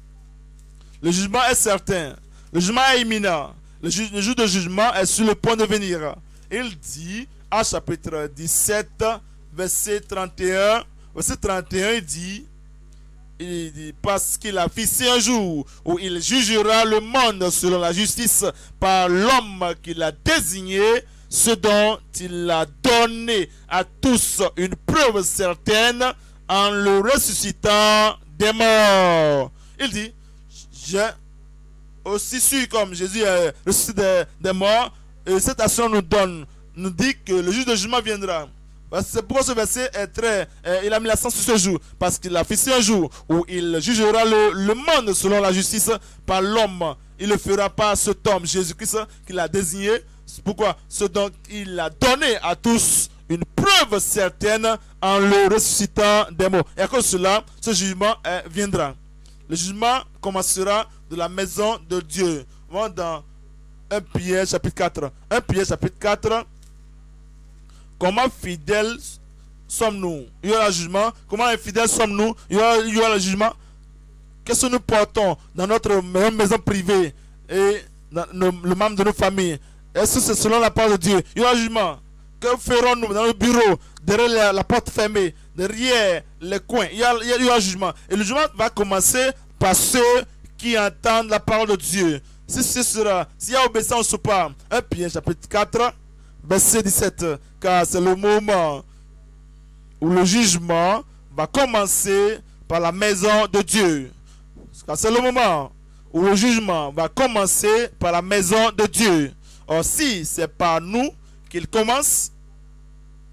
le jugement est certain. Le jugement est imminent. Le, ju le jour de jugement est sur le point de venir. Il dit, à chapitre dix-sept, verset trente et un, verset trente et un, il dit, il dit parce qu'il a fixé un jour où il jugera le monde selon la justice par l'homme qu'il a désigné, ce dont il a donné à tous une preuve certaine en le ressuscitant des morts. Il dit, j'ai aussi sûr comme Jésus est ressuscité des, des morts, et cette action nous donne, nous dit que le jour de jugement viendra. C'est pourquoi ce verset est très, euh, il a mis l'accent sur ce jour, parce qu'il a fixé un jour où il jugera le, le monde selon la justice par l'homme. Il ne le fera pas cet homme, Jésus-Christ, qu'il a désigné. Pourquoi? Ce dont il a donné à tous une preuve certaine en le ressuscitant des morts. Et à cause de cela, ce jugement euh, viendra. Le jugement commencera de la maison de Dieu. On va dans un Pierre chapitre quatre. un Pierre chapitre quatre. Comment fidèles sommes-nous? Il y aura le jugement. Comment infidèles sommes-nous? Il y aura, il y aura le jugement. Qu'est-ce que nous portons dans notre maison privée et dans le, le membre de nos familles? Est-ce que c'est selon la parole de Dieu? Il y aura le jugement. Que ferons-nous dans le bureau, derrière la, la porte fermée, derrière les coins? Il y, a, il y aura le jugement. Et le jugement va commencer par ceux qui entendent la parole de Dieu. Si ce sera, s'il y a obéissance ou pas. un Pierre chapitre quatre, verset dix-sept. Car c'est le moment où le jugement va commencer par la maison de Dieu. Car c'est le moment où le jugement va commencer par la maison de Dieu. Or, si c'est par nous qu'il commence,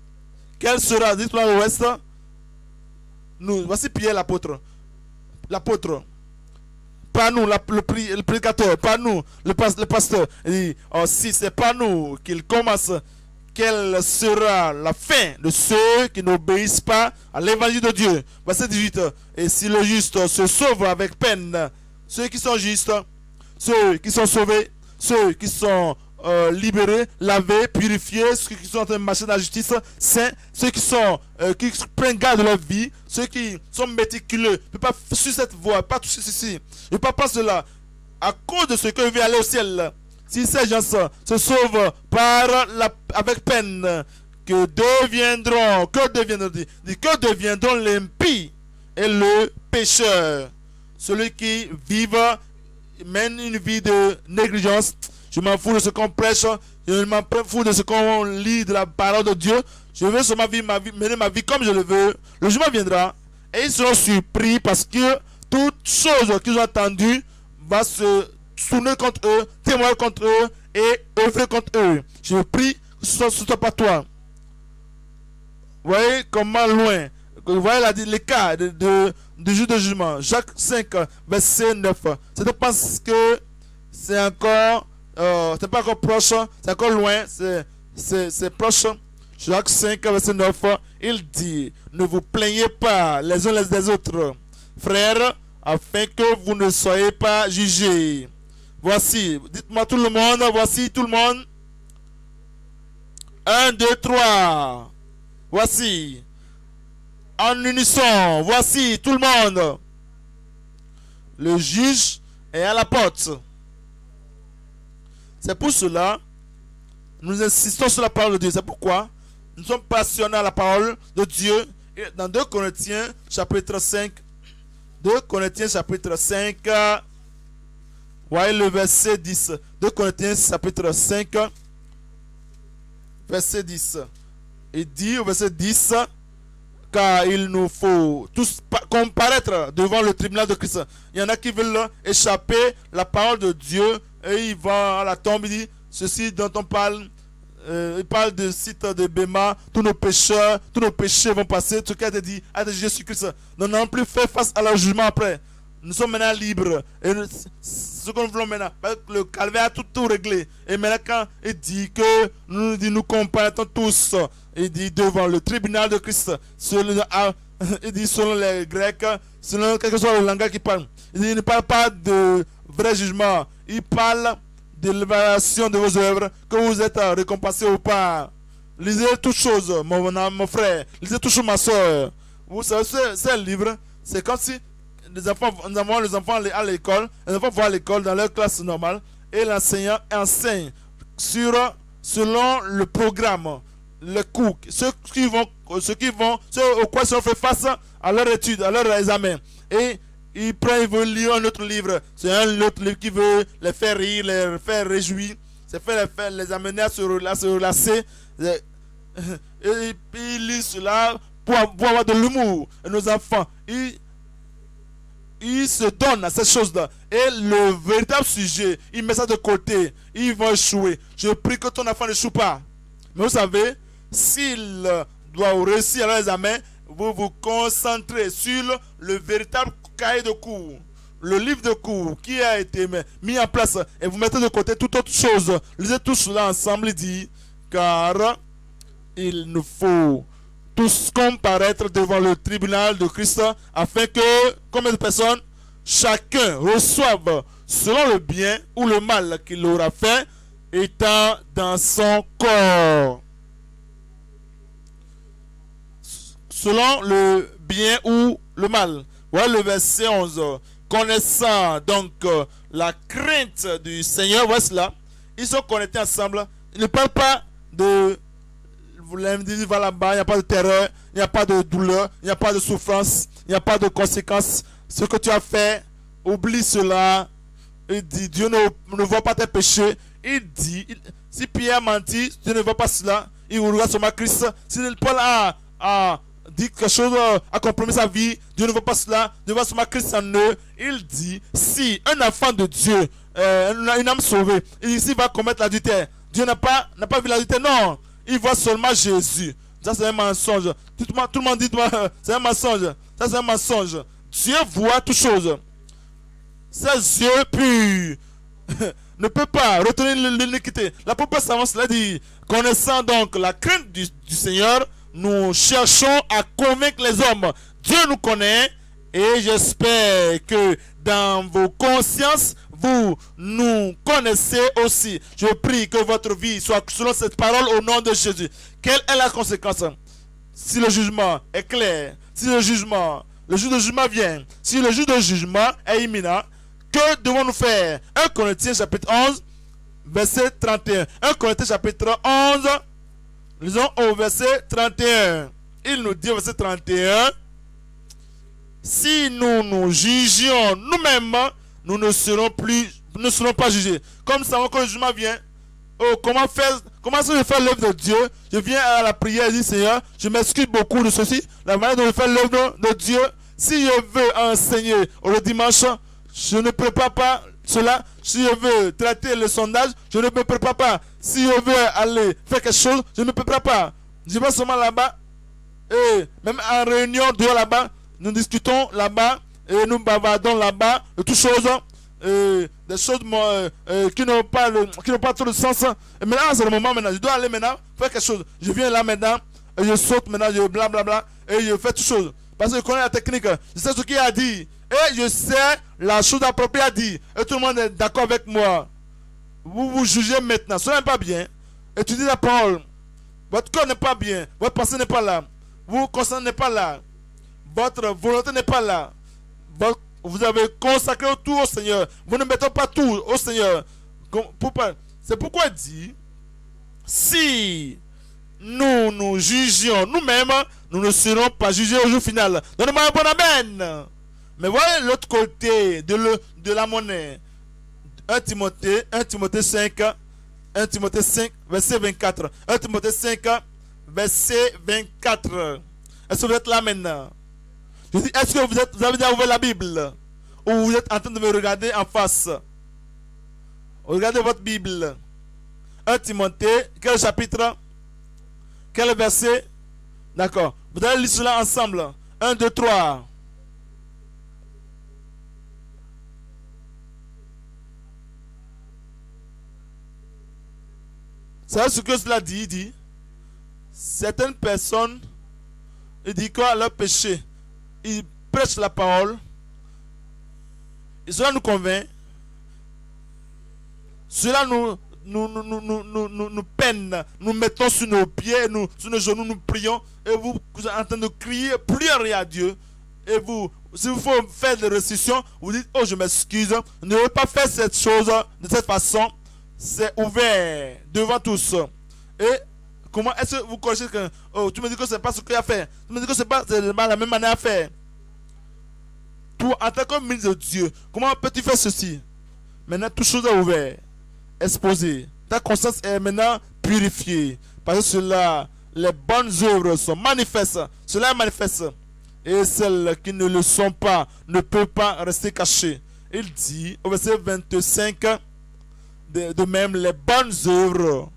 quel sera, dites-moi à l'ouest, nous, voici Pierre l'apôtre, l'apôtre, pas nous, la, le, le prédicateur, pas nous, le, le pasteur. Il dit, oh, si c'est pas nous qu'il commence, quelle sera la fin de ceux qui n'obéissent pas à l'évangile de Dieu. Verset dix-huit. Et si le juste se sauve avec peine, ceux qui sont justes, ceux qui sont sauvés, ceux qui sont euh, libérés, lavés, purifiés, ceux qui sont en train de marcher dans la justice, saints, ceux qui sont euh, qui prennent garde de leur vie, ceux qui sont méticuleux, ne peuvent pas suivre cette voie, pas toucher ceci, ne peuvent pas cela, à cause de ce que veut aller au ciel. Si ces gens se sauvent par la, avec peine, que deviendront, que deviendront, que deviendront l'impie et le pécheur, celui qui vive, mène une vie de négligence. Je m'en fous de ce qu'on prêche, je m'en fous de ce qu'on lit de la parole de Dieu. Je veux seulement vivre ma vie, mener ma vie comme je le veux. Le jour viendra et ils seront surpris parce que toute chose qu'ils ont entendue va se tourner contre eux, témoigner contre eux et œuvrer contre eux. Je prie que ce soit, ce soit pas toi. Vous voyez comment loin. Vous voyez la, les cas de, de, de jour de jugement. Jacques cinq, verset neuf. C'est de penser que c'est encore, euh, c'est pas encore proche, c'est encore loin, c'est proche. Jacques cinq, verset neuf, il dit, ne vous plaignez pas les uns les autres, frères, afin que vous ne soyez pas jugés. Voici, dites-moi tout le monde, voici tout le monde. Un, deux, trois. Voici. En unisson, voici tout le monde. Le juge est à la porte. C'est pour cela, nous insistons sur la parole de Dieu. C'est pourquoi nous sommes passionnés à la parole de Dieu. Et dans deux Corinthiens, chapitre cinq. deux Corinthiens, chapitre cinq. Voyez le verset dix. deux Corinthiens chapitre cinq, verset dix. Il dit au verset dix, car il nous faut tous comparaître devant le tribunal de Christ. Il y en a qui veulent échapper la parole de Dieu et ils vont à la tombe. Il dit, ceci dont on parle, euh, il parle de site de Béma, tous nos pécheurs, tous nos péchés vont passer, tout ce qui a été dit à Jésus-Christ. Nous n'allons plus faire face à leur jugement après. Nous sommes maintenant libres. Et nous, ce que nous voulons maintenant, le calvaire a tout, tout réglé. Et maintenant, quand il dit que nous nous comparatons tous, il dit devant le tribunal de Christ, selon, il dit selon les Grecs, selon quel que soit le langage qu'il parle, il, dit, il ne parle pas de vrai jugement. Il parle de l'évaluation de vos œuvres, que vous êtes récompensé ou pas. Lisez toutes choses, mon, mon frère. Lisez toutes choses, ma soeur. Vous savez, c'est le livre, c'est comme si les enfants, nous avons les enfants à l'école, les enfants vont à l'école dans leur classe normale et l'enseignant enseigne sur, selon le programme, le cours, ceux qui vont, ceux qui vont, ceux au quoi ils ont fait face à leur étude, à leur examen. Et ils prennent, ils veulent lire un autre livre. C'est un autre livre qui veut les faire rire, les faire réjouir, c'est faire les, faire, les amener à se relacer. Et ils lisent cela pour, pour avoir de l'humour. Et nos enfants, ils il se donne à cette chose-là. Et le véritable sujet, il met ça de côté. Ils vont échouer. Je prie que ton enfant n'échoue pas. Mais vous savez, s'il doit réussir à l'examen, vous vous concentrez sur le véritable cahier de cours, le livre de cours qui a été mis en place, et vous mettez de côté toute autre chose. Lisez tout cela ensemble et dit, car il nous faut tous comparaître devant le tribunal de Christ, afin que, combien de personnes, chacun reçoive selon le bien ou le mal qu'il aura fait, étant dans son corps. Selon le bien ou le mal. Voilà le verset onze. Connaissant donc la crainte du Seigneur, voilà cela. Ils sont connectés ensemble. Ils ne parlent pas de... Vous l'avez dit, va là-bas, il n'y a pas de terreur, il n'y a pas de douleur, il n'y a pas de souffrance, il n'y a pas de conséquences. Ce que tu as fait, oublie cela. Il dit, Dieu ne, ne voit pas tes péchés. Il dit, il, si Pierre mentit, Dieu ne voit pas cela. Il regarde sur ma Christ. Si Paul a, a dit quelque chose, a compromis sa vie, Dieu ne voit pas cela. Dieu voit sur ma Christ en eux. Il dit, si un enfant de Dieu, euh, une âme sauvée, ici va commettre l'adultère, Dieu n'a pas, n'a pas vu l'adultère, non. Il voit seulement Jésus. Ça, c'est un mensonge. Tout, tout le monde dit, c'est un mensonge. Ça, c'est un mensonge. Dieu voit toutes choses. Ses yeux purs ne peut pas retenir l'iniquité. L'apôtre savant cela dit, connaissant donc la crainte du, du Seigneur, nous cherchons à convaincre les hommes. Dieu nous connaît et j'espère que dans vos consciences, vous nous connaissez aussi. Je prie que votre vie soit selon cette parole au nom de Jésus. Quelle est la conséquence? Si le jugement est clair, si le jugement, le jour de jugement vient, si le jour de jugement est imminent, que devons-nous faire? un Corinthiens chapitre onze, verset trente et un. un Corinthiens chapitre onze, lisons au verset trente et un. Il nous dit au verset trente et un, si nous nous jugions nous-mêmes, nous ne serons plus, nous ne serons pas jugés. Comme ça, quand le jugement vient, oh, comment faire, comment est-ce que je fais l'œuvre de Dieu? Je viens à la prière et je dis, Seigneur, je m'excuse beaucoup de ceci, la manière dont je fais l'œuvre de Dieu. Si je veux enseigner le dimanche, je ne prépare pas cela. Si je veux traiter le sondage, je ne me prépare pas. Si je veux aller faire quelque chose, je ne me prépare pas. Je vais seulement là-bas, et même en réunion dehors là-bas, nous discutons là-bas, et nous bavardons là-bas, de toutes choses, et des choses euh, euh, qui n'ont pas, pas trop de sens. Et maintenant, c'est le moment maintenant. Je dois aller maintenant faire quelque chose. Je viens là maintenant, et je saute maintenant, je blablabla, bla, bla, et je fais toutes choses. Parce que je connais la technique, je sais ce qu'il a dit, et je sais la chose appropriée à dire, et tout le monde est d'accord avec moi. Vous vous jugez maintenant, ce n'est pas bien. Étudiez la parole. Votre corps n'est pas bien, votre pensée n'est pas là, vos conscience n'est pas là, votre volonté n'est pas là. Votre, vous avez consacré tout au Seigneur. Vous ne mettez pas tout au Seigneur. C'est pourquoi il dit, si nous nous jugions nous-mêmes, nous ne serons pas jugés au jour final. Donnez-moi un bon amen. Mais voyez l'autre côté de, le, de la monnaie. un Timothée, un Timothée cinq, un Timothée cinq, verset vingt-quatre. un Timothée cinq, verset vingt-quatre. Est-ce que vous êtes là maintenant? Je dis, est-ce que vous, êtes, vous avez déjà ouvert la Bible? Ou vous êtes en train de me regarder en face? Regardez votre Bible. un Timothée, quel chapitre? Quel verset? D'accord. Vous allez lire cela ensemble. un, deux, trois. C'est ce que cela dit, il dit. Certaines personnes, il dit quoi? Leur péché. Ils prêchent la parole. Et cela nous convainc. Cela nous, nous, nous, nous, nous, nous, nous, nous peine. Nous mettons sur nos pieds, nous, sur nos genoux, nous prions. Et vous, vous êtes en train de crier, prier à Dieu. Et vous, si vous faut faire des restrictions, vous dites, oh je m'excuse. Ne voulez pas faire cette chose de cette façon. C'est ouvert devant tous. Et comment est-ce que vous connaissez que oh, tu me dis que c'est pas ce qu'il a fait. Tu me dis que c'est pas la même manière à faire. Toi, en tant que ministre de Dieu, comment peux-tu faire ceci? Maintenant, toute chose est ouverte, exposée. Ta conscience est maintenant purifiée. Parce que cela, les bonnes œuvres sont manifestes. Cela est manifeste. Et celles qui ne le sont pas ne peuvent pas rester cachées. Il dit au verset vingt-cinq. De, de même, les bonnes œuvres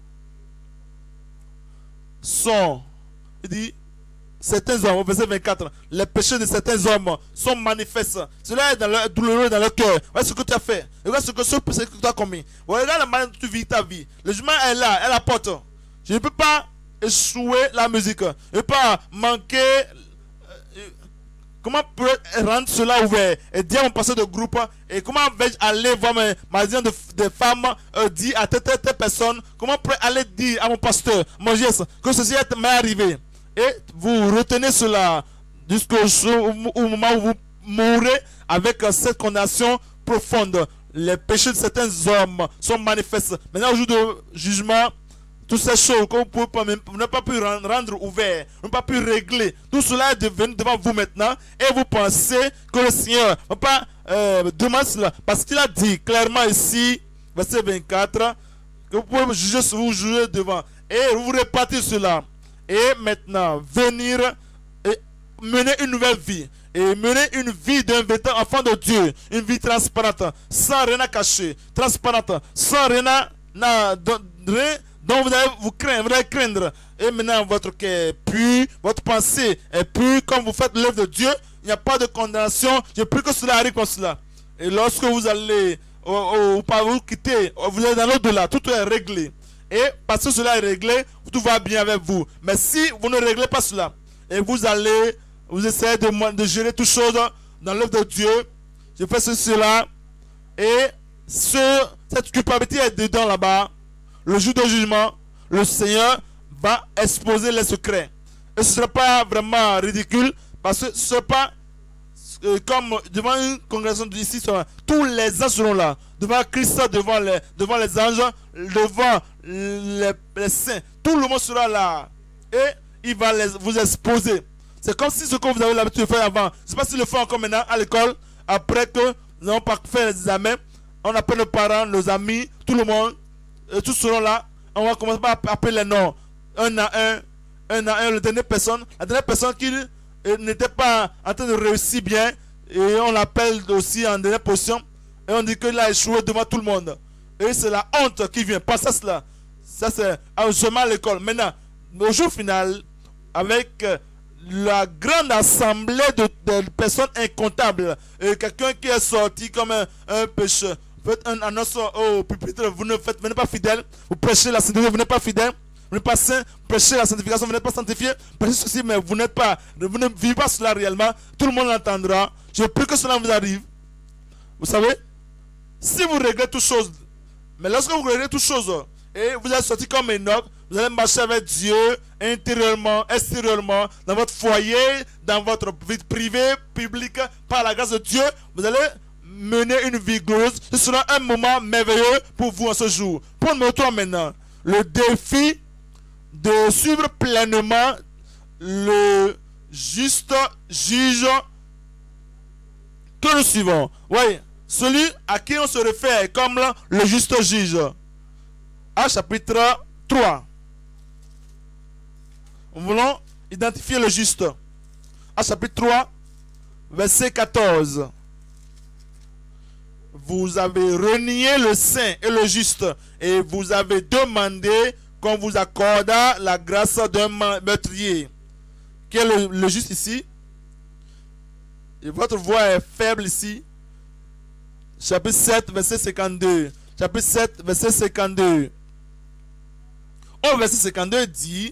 sont, il dit, certains hommes, au verset vingt-quatre, les péchés de certains hommes sont manifestes. Cela est dans leur, douloureux dans leur cœur. Regarde ce que tu as fait. Regarde ce que, ce que tu as commis. Regarde la manière dont tu vis ta vie. Le jugement est là, elle apporte. Je ne peux pas échouer la musique. Je ne peux pas manquer. Comment peut-je rendre cela ouvert et dire à mon pasteur de groupe et comment vais-je aller voir mes magazines de, de femmes euh, dire à telle, telle, telle personne, comment peux-je aller dire à mon pasteur, mon geste, que ceci m'est arrivé. Et vous retenez cela jusqu'au jour, au moment où vous mourrez avec euh, cette condamnation profonde. Les péchés de certains hommes sont manifestes. Maintenant au jour de jugement, toutes ces choses que vous pouvez pas, vous n'avez pas pu rendre, rendre ouvert, vous n'avez pas pu régler. Tout cela est devenu devant vous maintenant. Et vous pensez que le Seigneur ne va pas euh, demander cela. Parce qu'il a dit clairement ici, verset vingt-quatre, que vous pouvez juger, vous juger devant. Et vous répartir cela. Et maintenant, venir et mener une nouvelle vie. Et mener une vie d'un vétéran enfant de Dieu. Une vie transparente, sans rien à cacher. Transparente, sans rien à... Na, de, de, donc vous allez vous craindre, vous allez craindre. Et maintenant, votre cœur est pur, votre pensée est pure. Comme vous faites l'œuvre de Dieu, il n'y a pas de condamnation. Je prie que cela arrive comme cela. Et lorsque vous allez, au, au, au, vous quittez, vous allez dans l'au-delà, tout est réglé. Et parce que cela est réglé, tout va bien avec vous. Mais si vous ne réglez pas cela, et vous allez, vous essayez de, de gérer toutes choses dans l'œuvre de Dieu, je fais ceci, cela, et ce, cette culpabilité est dedans là-bas, le jour de jugement, le Seigneur va exposer les secrets. Et ce ne sera pas vraiment ridicule, parce que ce ne sera pas euh, comme devant une congrégation d'ici, tous les anges seront là, devant Christ, devant les, devant les anges, devant les, les saints, tout le monde sera là. Et il va les, vous exposer. C'est comme si ce que vous avez l'habitude de faire avant, je ne sais pas si le fait encore maintenant à l'école, après que nous n'avons pas fait les examens, on appelle nos parents, nos amis, tout le monde, et tous seront là. On va commencer par appeler les noms, un à un, un à un, la dernière personne, la dernière personne qui n'était pas en train de réussir bien, et on l'appelle aussi en dernière position, et on dit qu'il a échoué devant tout le monde. Et c'est la honte qui vient, pensez à cela. Ça c'est seulement à l'école. Maintenant, au jour final, avec la grande assemblée de, de personnes incomptables, et quelqu'un qui est sorti comme un, un pécheur, faites un annonce au pupitre, vous ne faites, vous n'êtes pas fidèle, vous prêchez la sainteté, vous n'êtes pas fidèle, vous n'êtes pas saint, prêchez la sanctification, vous n'êtes pas sanctifié, prêchez ceci, mais vous n'êtes pas, vous ne vivez pas cela réellement, tout le monde l'entendra. Je prie que cela vous arrive. Vous savez, si vous réglez toutes choses, mais lorsque vous réglez toutes choses, et vous êtes sorti comme Enoch, vous allez marcher avec Dieu intérieurement, extérieurement, dans votre foyer, dans votre vie privée, publique, par la grâce de Dieu, vous allez mener une vie glorieuse. Ce sera un moment merveilleux pour vous en ce jour. Pour nous trois maintenant, le défi de suivre pleinement le juste juge que nous suivons. Oui, celui à qui on se réfère comme le juste juge. À chapitre trois. Nous voulons identifier le juste. À chapitre trois, verset quatorze. Vous avez renié le saint et le juste, et vous avez demandé qu'on vous accordât la grâce d'un meurtrier. Qui est le, le juste ici? Et votre voix est faible ici. Chapitre sept, verset cinquante-deux. Chapitre sept, verset cinquante-deux. Au verset cinquante-deux dit: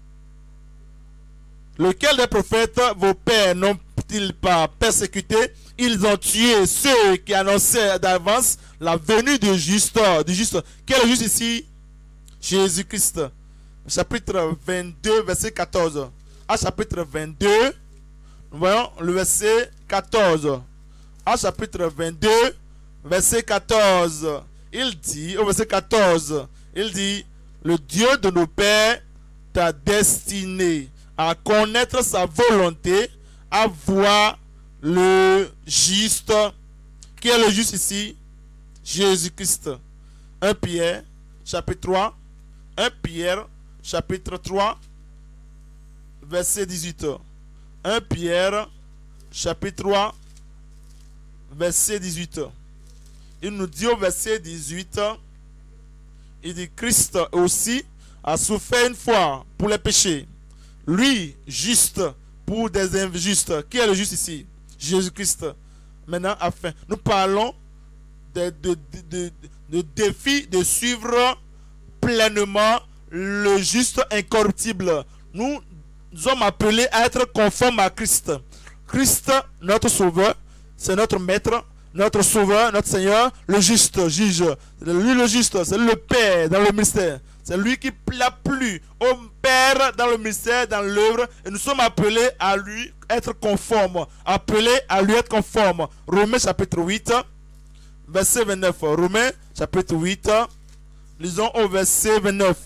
lequel des prophètes vos pères n'ont-ils pas persécuté? Ils ont tué ceux qui annonçaient d'avance la venue du juste. Du juste. Quel est le juste ici? Jésus-Christ. Chapitre vingt-deux, verset quatorze. À chapitre vingt-deux, nous voyons le verset quatorze. À chapitre vingt-deux, verset quatorze. Il dit, au verset quatorze, il dit: le Dieu de nos pères t'a destiné à connaître sa volonté, à voir le juste. Qui est le juste ici? Jésus-Christ. un Pierre, chapitre trois. un Pierre, chapitre trois, verset dix-huit. un Pierre, chapitre trois, verset dix-huit. Il nous dit au verset dix-huit, il dit: Christ aussi a souffert une fois pour les péchés, lui juste pour des injustes. Qui est le juste ici? Jésus-Christ. Maintenant, enfin, nous parlons de, de, de, de, de défi de suivre pleinement le juste incorruptible. Nous, nous sommes appelés à être conformes à Christ. Christ, notre sauveur, c'est notre maître, notre sauveur, notre Seigneur, le juste juge. C'est lui le juste, c'est lui le Père dans le mystère. C'est lui qui l'a plu au Père dans le mystère, dans l'œuvre. Et nous sommes appelés à lui être conformes. Appelés à lui être conformes. Romains chapitre huit, verset vingt-neuf. Romains chapitre huit, lisons au verset vingt-neuf.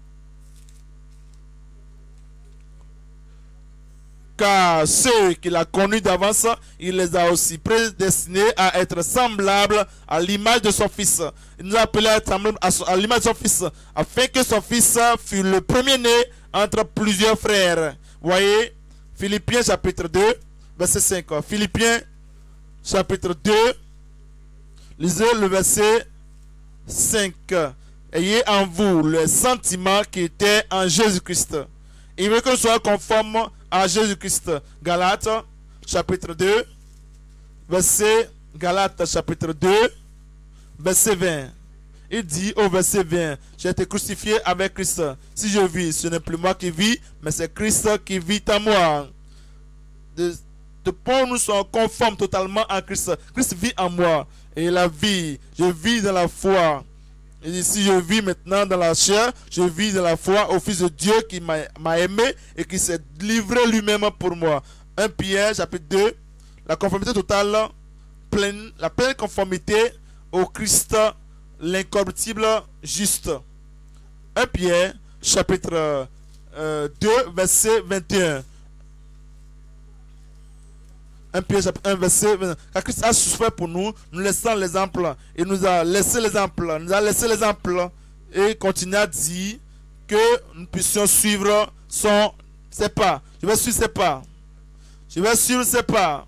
Car ceux qu'il a connus d'avance, il les a aussi prédestinés à être semblables à l'image de son Fils. Il nous a appelés à être semblables à l'image de son Fils, afin que son Fils fût le premier-né entre plusieurs frères. Voyez, Philippiens chapitre deux, verset cinq. Philippiens chapitre deux, lisez le verset cinq. ayez en vous le sentiment qui était en Jésus-Christ. Il veut que nous soyons conformes à Jésus-Christ. Galates, chapitre deux, verset, Galates, chapitre deux, verset vingt. Il dit au verset vingt, j'ai été crucifié avec Christ. Si je vis, ce n'est plus moi qui vis, mais c'est Christ qui vit en moi. De, de pour nous sommes conformes totalement à Christ. Christ vit en moi. Et la vie, je vis dans la foi. Et si je vis maintenant dans la chair, je vis dans la foi au Fils de Dieu qui m'a aimé et qui s'est livré lui-même pour moi. un Pierre, chapitre deux, la conformité totale, pleine, la pleine conformité au Christ, l'incorruptible juste. un Pierre, chapitre euh, deux, verset vingt et un. un Pierre, chapitre un, verset vingt et un. Car Christ a souffert pour nous, nous laissant l'exemple. Il nous a laissé l'exemple. nous a laissé l'exemple. Et continue à dire que nous puissions suivre son, ses pas. Je vais suivre ses pas. Je vais suivre ses pas.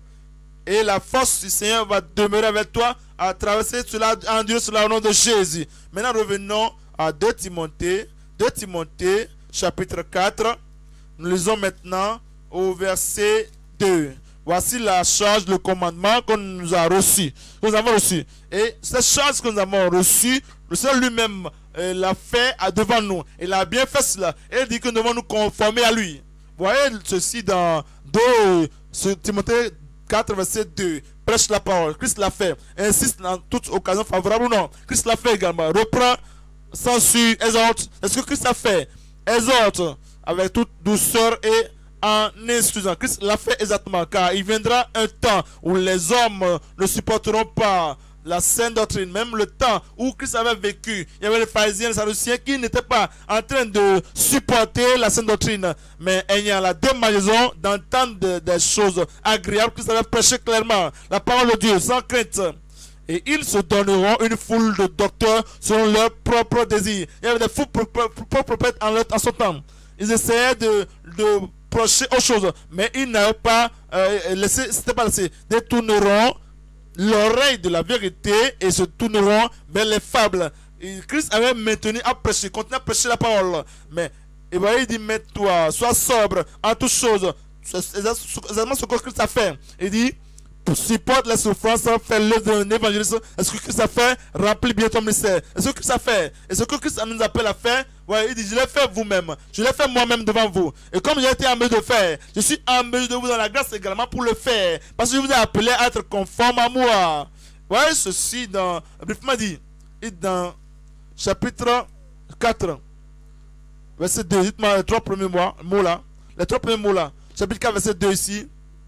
Et la force du Seigneur va demeurer avec toi à traverser cela, à endurer cela au nom de Jésus. Maintenant, revenons à deux Timothée. deux Timothée, chapitre quatre. Nous lisons maintenant au verset deux. Voici la charge, le commandement qu'on nous a reçu. Que nous avons reçu. Et cette charge que nous avons reçue, le Seigneur lui-même euh, l'a fait à devant nous. Il a bien fait cela. Et il dit que nous devons nous conformer à lui. Voyez ceci dans deux Timothée quatre, verset deux. Prêche la parole. Christ l'a fait. Insiste dans toute occasion favorable ou non. Christ l'a fait également. Reprend, censure, exhorte. Est-ce que Christ l'a fait? Exhorte avec toute douceur et en excusant. Christ l'a fait exactement. Car il viendra un temps où les hommes ne supporteront pas la saine doctrine. Même le temps où Christ avait vécu, il y avait les pharisiens, les sadduciens qui n'étaient pas en train de supporter la saine doctrine, mais ayant la démanaison d'entendre des choses agréables. Christ avait prêché clairement la parole de Dieu sans crainte. Et ils se donneront une foule de docteurs selon leurs propres désirs. Il y avait des fous prophètes en, en son temps. Ils essayaient de, de prêcher autre chose, mais ils n'avaient pas euh, laissé, c'était pas laissé, détourneront l'oreille de la vérité et se tourneront vers les fables. Et Christ avait maintenu à prêcher, continué à prêcher la parole. Mais il dit, mets-toi, sois sobre en toutes choses. C'est exactement ce que Christ a fait. Il dit, supporte les souffrances, fais-le d'un évangéliste. Est-ce que Christ a fait? Remplis bien ton ministère. Est-ce que Christ a fait? Est-ce que Christ nous appelle à faire? Ouais, il dit, je l'ai fait vous-même. Je l'ai fait moi-même devant vous. Et comme j'ai été en mesure de faire, je suis en mesure de vous donner la grâce également pour le faire. Parce que je vous ai appelé à être conforme à moi. Voyez ceci dans, brièvement dit, dans chapitre quatre, verset deux. Dites-moi les trois premiers mots, mots là. Les trois premiers mots là. Chapitre quatre, verset deux ici.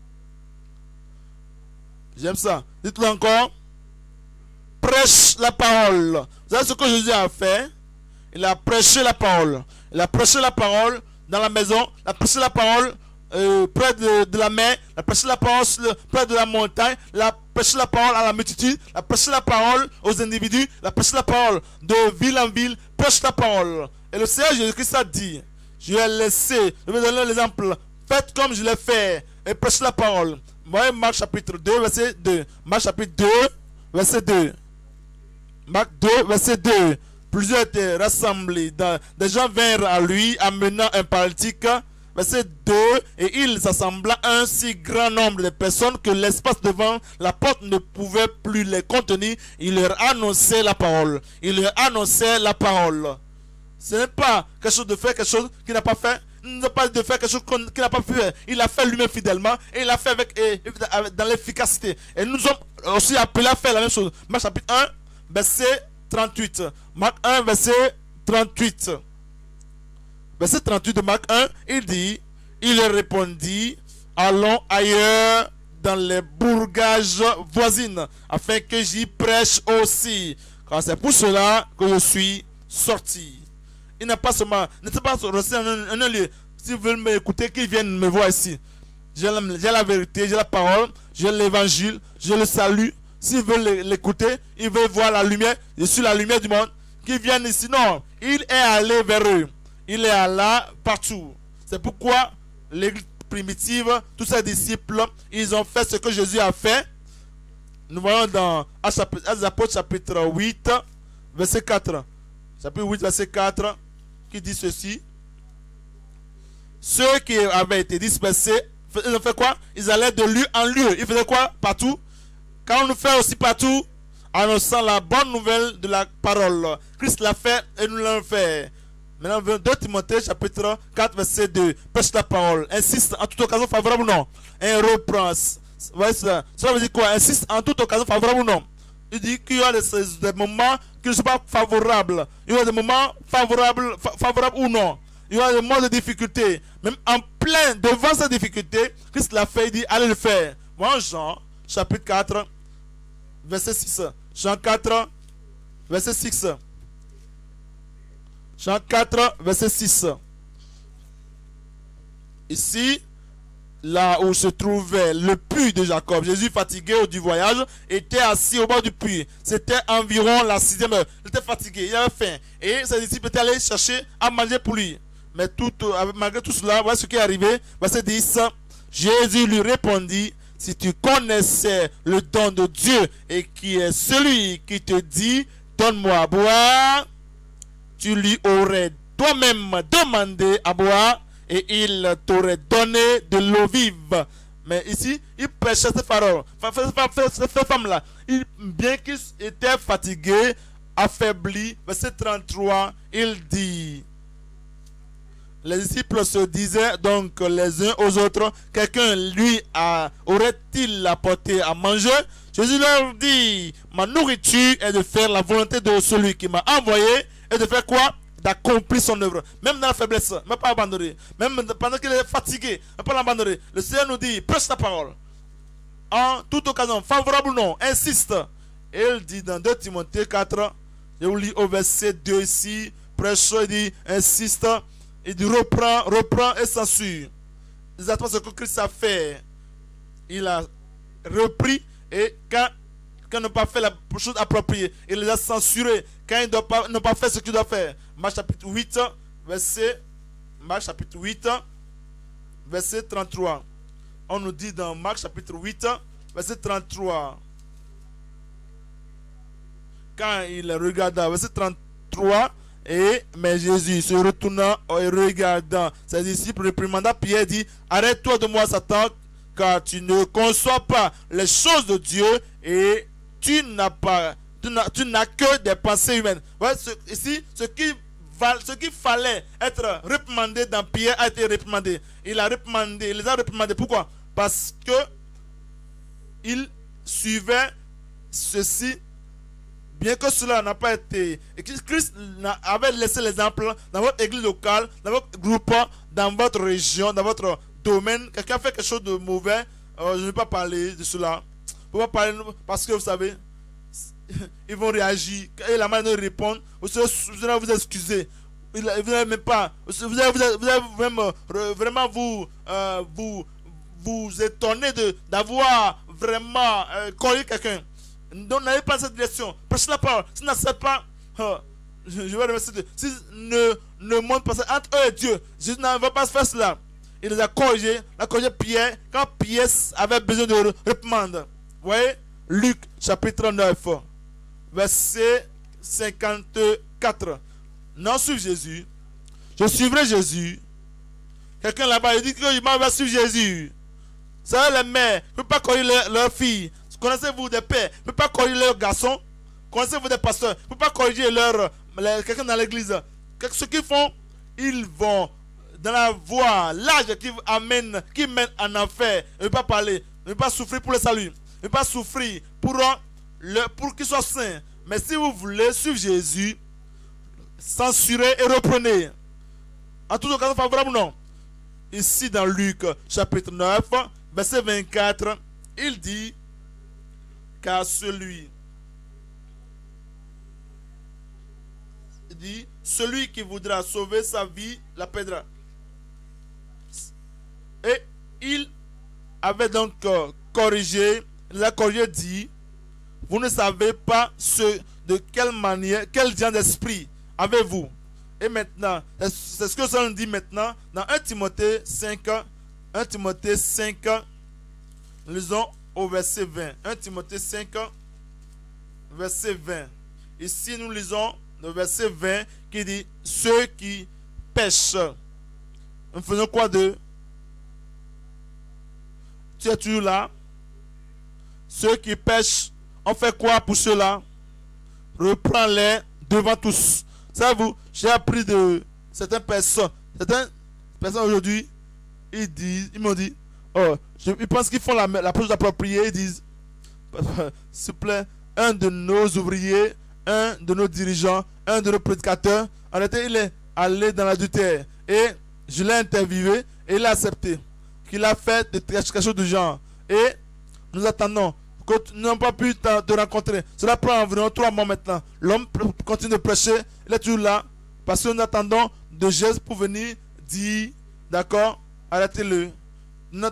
J'aime ça. Dites-le encore. Prêche la parole. Vous savez ce que Jésus a fait? Il a prêché la parole. Il a prêché la parole dans la maison. Il a prêché la parole euh, près de, de la mer. Il a prêché la parole près de la montagne. Il a prêché la parole à la multitude. Il a prêché la parole aux individus. Il a prêché la parole de ville en ville. Prêche la parole. Et le Seigneur Jésus-Christ a dit, je vais laisser, je vais donner l'exemple. Faites comme je l'ai fait et prêchez la parole. Voyez Marc chapitre deux, verset deux. Marc chapitre deux, verset deux. Marc deux, verset deux. Plusieurs étaient rassemblés. Des gens vinrent à lui, amenant un paralytique. Verset deux. Et il s'assembla un si grand nombre de personnes que l'espace devant la porte ne pouvait plus les contenir. Il leur annonçait la parole. Il leur annonçait la parole. Ce n'est pas quelque chose de faire, quelque chose qu'il n'a pas fait. Il n'a pas de faire quelque chose qu'il n'a pas fait. Il a fait lui-même fidèlement. Et il a fait avec, et, avec dans l'efficacité. Et nous sommes aussi appelés à faire la même chose. Marc chapitre un, verset trente-huit. Marc un, verset trente-huit. Verset trente-huit de Marc un, il dit, il répondit, allons ailleurs dans les bourgages voisines, afin que j'y prêche aussi. Car c'est pour cela que je suis sorti. Il n'a pas seulement, n'était pas resté en un, en un lieu. S'ils veulent m'écouter, qu'ils viennent me voir ici. J'ai la, la vérité, j'ai la parole, j'ai l'évangile, j'ai le salut. S'ils veulent l'écouter, ils veulent voir la lumière. Je suis la lumière du monde. Qu'ils viennent ici. Non, il est allé vers eux. Il est allé partout. C'est pourquoi l'église primitive, tous ses disciples, ils ont fait ce que Jésus a fait. Nous voyons dans Actes Apôtres chapitre huit, verset quatre. chapitre huit, verset quatre, qui dit ceci. Ceux qui avaient été dispersés, ils ont fait quoi? Ils allaient de lieu en lieu. Ils faisaient quoi? Partout. Quand on nous fait aussi partout, annonçant la bonne nouvelle de la parole. Christ l'a fait et nous l'avons fait. Maintenant, deux Timothée, chapitre quatre, verset deux. Prêche la parole. Insiste en toute occasion favorable ou non. Et reprend. Cela veut dire quoi? Insiste en toute occasion favorable ou non. Il dit qu'il y a des, des moments qui ne sont pas favorables. Il y a des moments favorables, fa favorables ou non. Il y a des moments de difficulté. Même en plein, devant ces difficultés, Christ l'a fait, il dit, allez le faire. Moi, Jean, chapitre quatre, verset six. Jean quatre, verset six. Jean quatre, verset six. Ici, là où se trouvait le puits de Jacob, Jésus, fatigué du voyage, était assis au bord du puits. C'était environ la sixième heure. Il était fatigué, il avait faim. Et ses disciples étaient allés chercher à manger pour lui. Mais tout, malgré tout cela, voilà ce qui est arrivé. Verset dix. Jésus lui répondit, si tu connaissais le don de Dieu et qui est celui qui te dit, donne-moi à boire, tu lui aurais toi-même demandé à boire et il t'aurait donné de l'eau vive. Mais ici, il prêchait cette parole. Cette femme-là, bien qu'il était fatigué, affaibli, verset trente-trois, il dit, les disciples se disaient donc les uns aux autres, quelqu'un lui aurait-il apporté à manger? Jésus leur dit, ma nourriture est de faire la volonté de celui qui m'a envoyé et de faire quoi? D'accomplir son œuvre. Même dans la faiblesse, ne pas abandonner. Même pendant qu'il est fatigué, ne pas l'abandonner. Le Seigneur nous dit, prêche ta parole. En toute occasion, favorable ou non, insiste. Et il dit dans deux Timothée quatre, je vous lis au verset deux ici, prêche, il dit, insiste. Il dit reprend, reprend et censure. Exactement ce que Christ a fait. Il a repris et quand, quand il n'a pas fait la chose appropriée, il les a censurés. Quand il n'a pas fait ce qu'il doit faire. Marc chapitre huit, verset, Marc chapitre huit, verset trente-trois. On nous dit dans Marc chapitre huit, verset trente-trois. Quand il regarda, verset trente-trois. Et, mais Jésus se retournant et regardant ses disciples, réprimanda Pierre, dit, arrête-toi de moi, Satan, car tu ne conçois pas les choses de Dieu et tu n'as pas, tu n'as que des pensées humaines. Ouais, ce, ici, ce qui, ce qui fallait être réprimandé dans Pierre a été réprimandé. Il a réprimandé, il les a réprimandés. Pourquoi? Parce que il suivait ceci. Bien que cela n'a pas été... Christ avait laissé l'exemple dans votre église locale, dans votre groupe, dans votre région, dans votre domaine. Quelqu'un fait quelque chose de mauvais, euh, je ne vais pas parler de cela. Je ne vais pas parler parce que vous savez, ils vont réagir. Et la manière de répondre, vous allez vous excuser. Vous n'allez même pas... Vous allez, vous allez, vous allez même, euh, vraiment vous, euh, vous, vous étonner d'avoir vraiment euh, collé quelqu'un. Donc n'allez pas dans cette direction. Prêchez la parole. Si n'accepte pas, oh, je, je vais remercier Dieu. Si ne, ne montre pas ça entre eux et Dieu, Jésus ne va pas faire cela. Il les a corrigés. Il a corrigé Pierre quand Pierre avait besoin de réprimande. Vous voyez, Luc chapitre neuf, verset cinquante-quatre. Non, suivre Jésus. Je suivrai Jésus. Quelqu'un là-bas, il dit qu'il va suivre Jésus. Ça, les mères ne peuvent pas corriger leurs leur filles. Connaissez-vous des pères? Ne peut pas corriger leurs garçons. Connaissez-vous des pasteurs? Ne peut pas corriger leur, quelqu'un dans l'église. Ce qu'ils font, ils vont dans la voie, l'âge qui amène, qui mène en enfer. Ne peut pas parler, ne peut pas souffrir pour le salut. Ne peut pas souffrir pour, le, pour qu'il soit saint. Mais si vous voulez suivre Jésus, censurez et reprenez. En tout cas, favorable ou non? Ici dans Luc chapitre neuf, verset vingt-quatre, il dit, car celui, il dit, celui qui voudra sauver sa vie la perdra. Et il avait donc corrigé, il a corrigé, dit, vous ne savez pas ce, de quelle manière, quel genre d'esprit avez-vous. Et maintenant, c'est ce que ça nous dit maintenant dans un Timothée cinq, un Timothée cinq, nous lisons au verset vingt. un Timothée cinq, verset vingt. Ici, nous lisons le verset vingt, qui dit ceux qui pêchent. Nous faisons quoi de? Tu es toujours là? Ceux qui pêchent, on fait quoi pour ceux-là? Reprends-les devant tous. Savez-vous, j'ai appris de certaines personnes, certaines personnes aujourd'hui, ils disent, ils m'ont dit, oh, je, ils pensent qu'ils font la, la chose appropriée, ils disent, s'il vous plaît, un de nos ouvriers, un de nos dirigeants, un de nos prédicateurs, en réalité, il est allé dans l'adultère. Et je l'ai interviewé et il a accepté qu'il a fait de, quelque chose du genre. Et nous attendons que nous n'avons pas pu te rencontrer. Cela prend environ trois mois maintenant. L'homme continue de prêcher, il est toujours là, parce que nous attendons de Jésus pour venir dire, d'accord, arrêtez-le. Vous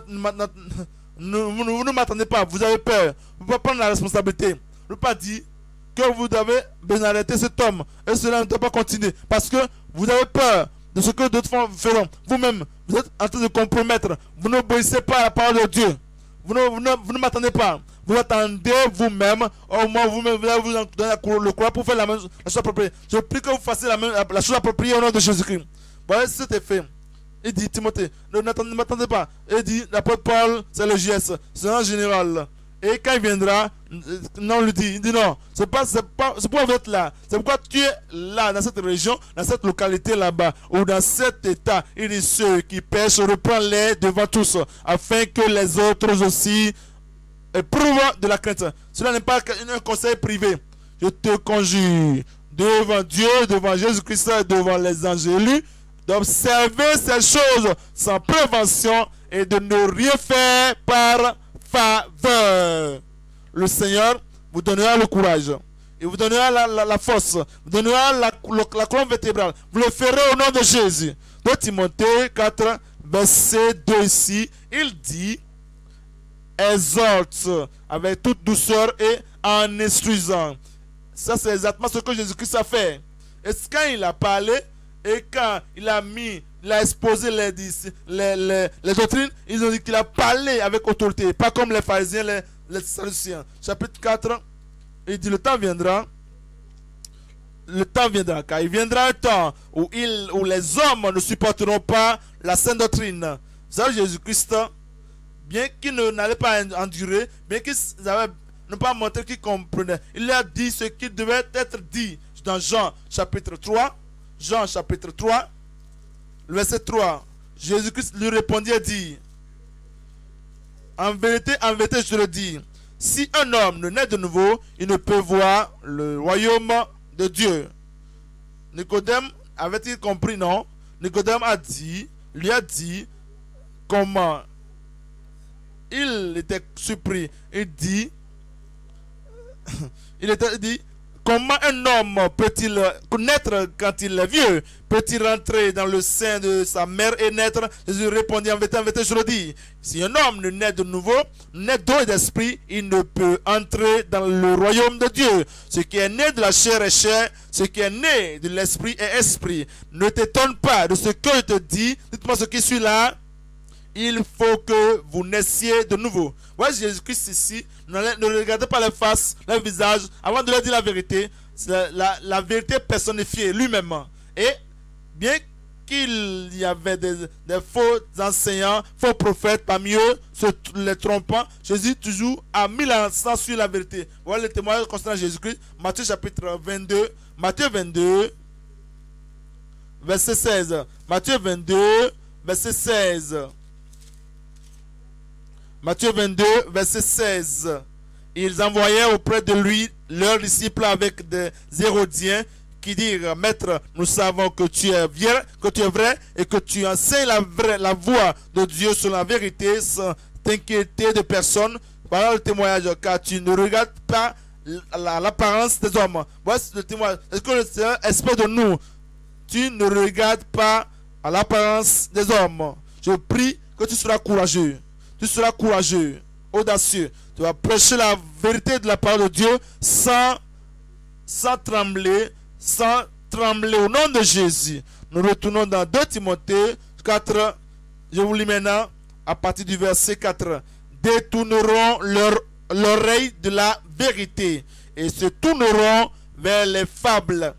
ne m'attendez pas, vous avez peur. Vous pouvez prendre la responsabilité. Vous ne pouvez pas dire que vous devez bien arrêter cet homme. Et cela ne doit pas continuer. Parce que vous avez peur de ce que d'autres feront. Vous-même, vous êtes en train de compromettre. Vous n'obéissez pas à la parole de Dieu. Vous ne, vous ne, vous ne m'attendez pas. Vous attendez vous-même. Au moins, vous-même, vous allez vous donner le courage pour faire la, même, la chose appropriée. Je prie que vous fassiez la, même, la chose appropriée au nom de Jésus-Christ. Voilà, c'était fait. Il dit, Timothée, ne m'attendez pas. Il dit, l'apôtre Paul, c'est le J S, c'est un général. Et quand il viendra, non, on lui dit, il dit non, c'est pas, c'est pas, c'est pourquoi vous êtes là. C'est pourquoi tu es là, dans cette région, dans cette localité là-bas, ou dans cet état. Il dit, ceux qui pêchent, reprends-les devant tous, afin que les autres aussi éprouvent de la crainte. Cela n'est pas un conseil privé. Je te conjure, devant Dieu, devant Jésus-Christ, devant les anges élus, d'observer ces choses sans prévention et de ne rien faire par faveur. Le Seigneur vous donnera le courage. Il vous donnera la, la, la force. Vous donnera la, la, la colonne vertébrale. Vous le ferez au nom de Jésus. Dans Timothée quatre, verset deux ici, il dit, exhorte avec toute douceur et en instruisant. Ça, c'est exactement ce que Jésus-Christ a fait. Et quand il a parlé, et quand il a mis, il a exposé les, les, les, les doctrines, ils ont dit qu'il a parlé avec autorité, pas comme les pharisiens, les, les sadducéens. Chapitre quatre, il dit, le temps viendra, le temps viendra, car il viendra un temps où, il, où les hommes ne supporteront pas la sainte doctrine. Vous savez, Jésus-Christ, bien qu'il n'allait pas endurer, bien qu'il n'ait pas montré qu'il comprenait, il a dit ce qui devait être dit dans Jean chapitre trois. Jean chapitre trois, verset trois. Jésus-Christ lui répondit et dit, en vérité, en vérité, je te le dis, si un homme ne naît de nouveau, il ne peut voir le royaume de Dieu. Nicodème avait-il compris? Non. Nicodème a dit, lui a dit, comment? Il était surpris. Il dit, il était dit, comment un homme peut-il naître quand il est vieux? Peut-il rentrer dans le sein de sa mère et naître? Jésus répondit, en vérité, en vérité, je le dis. Si un homme ne naît de nouveau, naît d'eau et d'esprit, il ne peut entrer dans le royaume de Dieu. Ce qui est né de la chair est chair, ce qui est né de l'esprit est esprit. Ne t'étonne pas de ce que je te dis. Dites-moi ce qui suit là. Il faut que vous naissiez de nouveau. Voyez Jésus-Christ ici, ne, ne regardez pas les faces, les visages, avant de leur dire la vérité. C'est la, la, la vérité personnifiée lui-même. Et bien qu'il y avait des, des faux enseignants, faux prophètes parmi eux, se, les trompant, Jésus toujours a mis l'accent sur la vérité. Voilà le témoignage concernant Jésus-Christ. Matthieu chapitre vingt-deux, Matthieu vingt-deux, verset seize. Matthieu vingt-deux, verset seize. Matthieu vingt-deux, verset seize. Ils envoyèrent auprès de lui leurs disciples avec des Hérodiens qui dirent, Maître, nous savons que tu es vrai, que tu es vrai et que tu enseignes la, vraie, la voie de Dieu sur la vérité sans t'inquiéter de personne. Voilà le témoignage, car tu ne regardes pas l'apparence des hommes. Voici le témoignage. Est-ce que le Seigneur espère de nous? Tu ne regardes pas à l'apparence des hommes. Je prie que tu seras courageux. Tu seras courageux, audacieux. Tu vas prêcher la vérité de la parole de Dieu sans, sans trembler, sans trembler au nom de Jésus. Nous retournons dans deux Timothée quatre. Je vous lis maintenant à partir du verset quatre. Détourneront leur, l'oreille de la vérité et se tourneront vers les fables.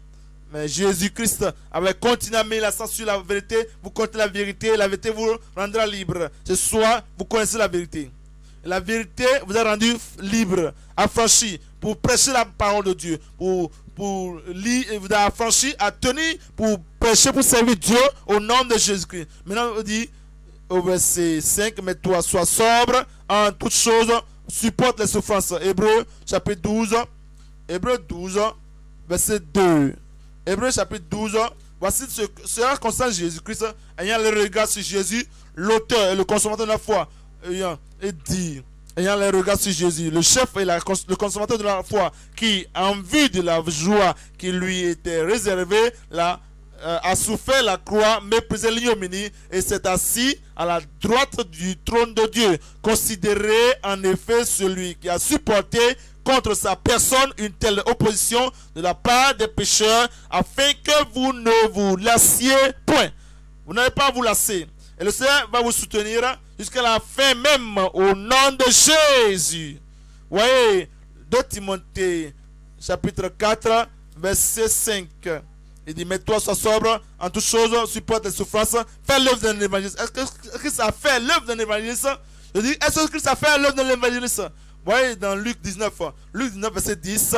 Mais Jésus-Christ avait continué à mettre l'accent sur la vérité. Vous connaissez la vérité, la vérité vous rendra libre. Ce soir, vous connaissez la vérité. La vérité vous a rendu libre, affranchi, pour prêcher la parole de Dieu, pour, pour lire, vous a affranchi à tenir, pour prêcher, pour servir Dieu au nom de Jésus-Christ. Maintenant, on dit au verset cinq, mais toi, sois sobre en toutes choses, supporte les souffrances. Hébreux, chapitre douze, Hébreux douze, verset deux. Hébreux, chapitre douze, voici ce, cela concerne Jésus-Christ, ayant le regard sur Jésus, l'auteur et le consommateur de la foi. Ayant, et dit, ayant les regards sur Jésus, le chef et la, le consommateur de la foi, qui, en vue de la joie qui lui était réservée, la, euh, a souffert la croix, méprisé l'ignominie, et s'est assis à la droite du trône de Dieu. Considérez en effet celui qui a supporté contre sa personne une telle opposition de la part des pécheurs, afin que vous ne vous lassiez point. Vous n'allez pas vous lasser. Et le Seigneur va vous soutenir jusqu'à la fin même au nom de Jésus. Vous voyez, deux Timothée chapitre quatre, verset cinq. Il dit, mais toi sois sobre en toutes choses, supporte les souffrances, fais l'œuvre d'un évangéliste. Est-ce que Christ a fait l'œuvre d'un évangéliste? Je dis, est-ce que Christ a fait l'œuvre d'un évangéliste? Vous voyez dans Luc dix-neuf, Luc dix-neuf, verset dix,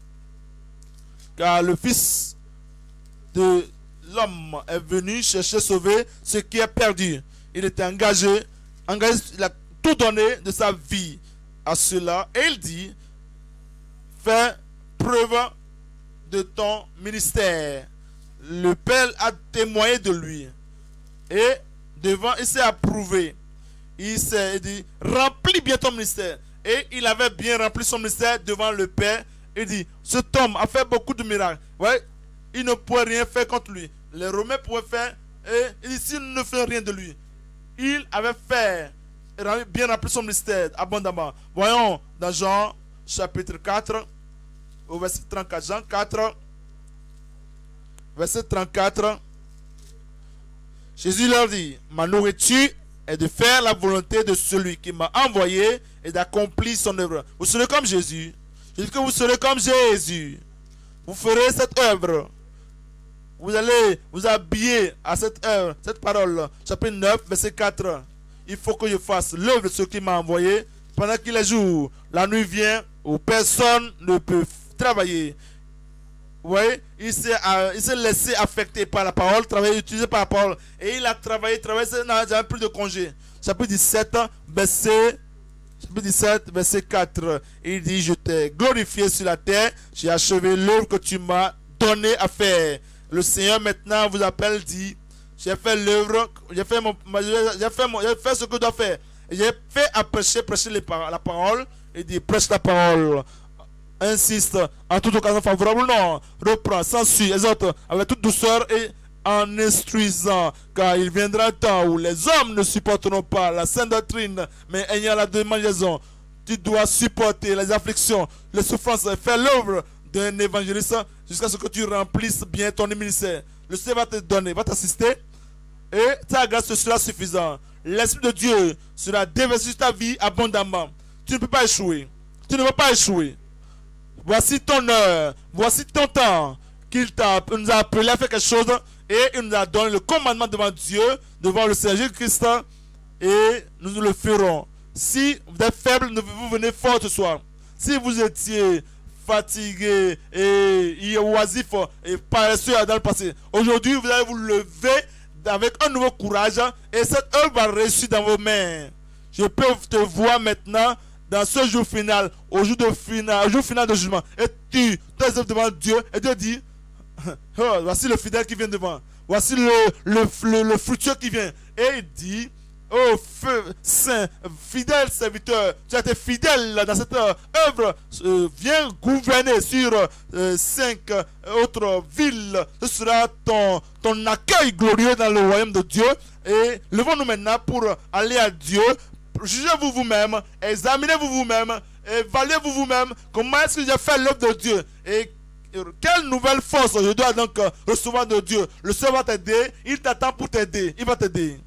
car le Fils de l'homme est venu chercher à sauver ce qui est perdu. Il était engagé, engagé, il a tout donné de sa vie à cela. Et il dit, fais preuve de ton ministère. Le Père a témoigné de lui. Et devant, il s'est approuvé. Il s'est dit, remplis bien ton ministère. Et il avait bien rempli son ministère devant le Père. Il dit, cet homme a fait beaucoup de miracles. Ouais, il ne pouvait rien faire contre lui. Les Romains pouvaient faire, et il dit, s'il ne fait rien de lui, il avait fait, bien rempli son ministère abondamment. Voyons dans Jean chapitre quatre, au verset trente-quatre. Jean quatre, verset trente-quatre. Jésus leur dit, ma nourriture est de faire la volonté de celui qui m'a envoyé et d'accomplir son œuvre. Vous serez comme Jésus. Je dis que vous serez comme Jésus. Vous ferez cette œuvre. Vous allez vous habiller à cette œuvre, cette parole. Chapitre neuf, verset quatre. Il faut que je fasse l'œuvre de ce qui m'a envoyé pendant qu'il est jour. La nuit vient où personne ne peut travailler. Vous voyez, il s'est laissé affecter par la parole, travailler, utilisé par la parole. Et il a travaillé, travaillé, il n'a jamais plus de congé. Chapitre dix-sept, verset, chapitre dix-sept, verset quatre. Il dit, je t'ai glorifié sur la terre, j'ai achevé l'œuvre que tu m'as donné à faire. Le Seigneur maintenant vous appelle, dit, j'ai fait l'œuvre, j'ai fait, mon, j'ai fait, mon, j'ai fait ce que je dois faire. J'ai fait à prêcher, prêcher les, la parole. Il dit, prêche la parole. Insiste en toute occasion favorable, non, reprend, s'ensuit, exhorte avec toute douceur et en instruisant, car il viendra un temps où les hommes ne supporteront pas la sainte doctrine, mais ayant la démangeaison, tu dois supporter les afflictions, les souffrances, faire l'œuvre d'un évangéliste jusqu'à ce que tu remplisses bien ton ministère. Le Seigneur va te donner, va t'assister, et ta grâce sera suffisante. L'Esprit de Dieu sera déversé sur ta vie abondamment. Tu ne peux pas échouer. Tu ne peux pas échouer. Voici ton heure, voici ton temps, qu'il nous a appelé à faire quelque chose et il nous a donné le commandement devant Dieu, devant le Seigneur Jésus-Christ, et nous le ferons. Si vous êtes faible, vous venez fort ce soir. Si vous étiez fatigué et oisif et paresseux dans le passé, aujourd'hui vous allez vous lever avec un nouveau courage et cette œuvre va réussir dans vos mains. Je peux te voir maintenant dans ce jour final, au jour, de final, au jour final de jugement, et tu te lèves devant Dieu et Dieu dit, oh, voici le fidèle qui vient devant, voici le, le, le, le fructueux qui vient. Et il dit, oh feu, saint, fidèle serviteur, tu as été fidèle dans cette œuvre, euh, viens gouverner sur euh, cinq autres villes. Ce sera ton, ton accueil glorieux dans le royaume de Dieu. Et levons-nous maintenant pour aller à Dieu. Jugez-vous vous-même, examinez-vous vous-même, évaluez-vous vous-même. Comment est-ce que j'ai fait l'œuvre de Dieu? Et quelle nouvelle force je dois donc recevoir de Dieu? Le Seigneur va t'aider, il t'attend pour t'aider, il va t'aider.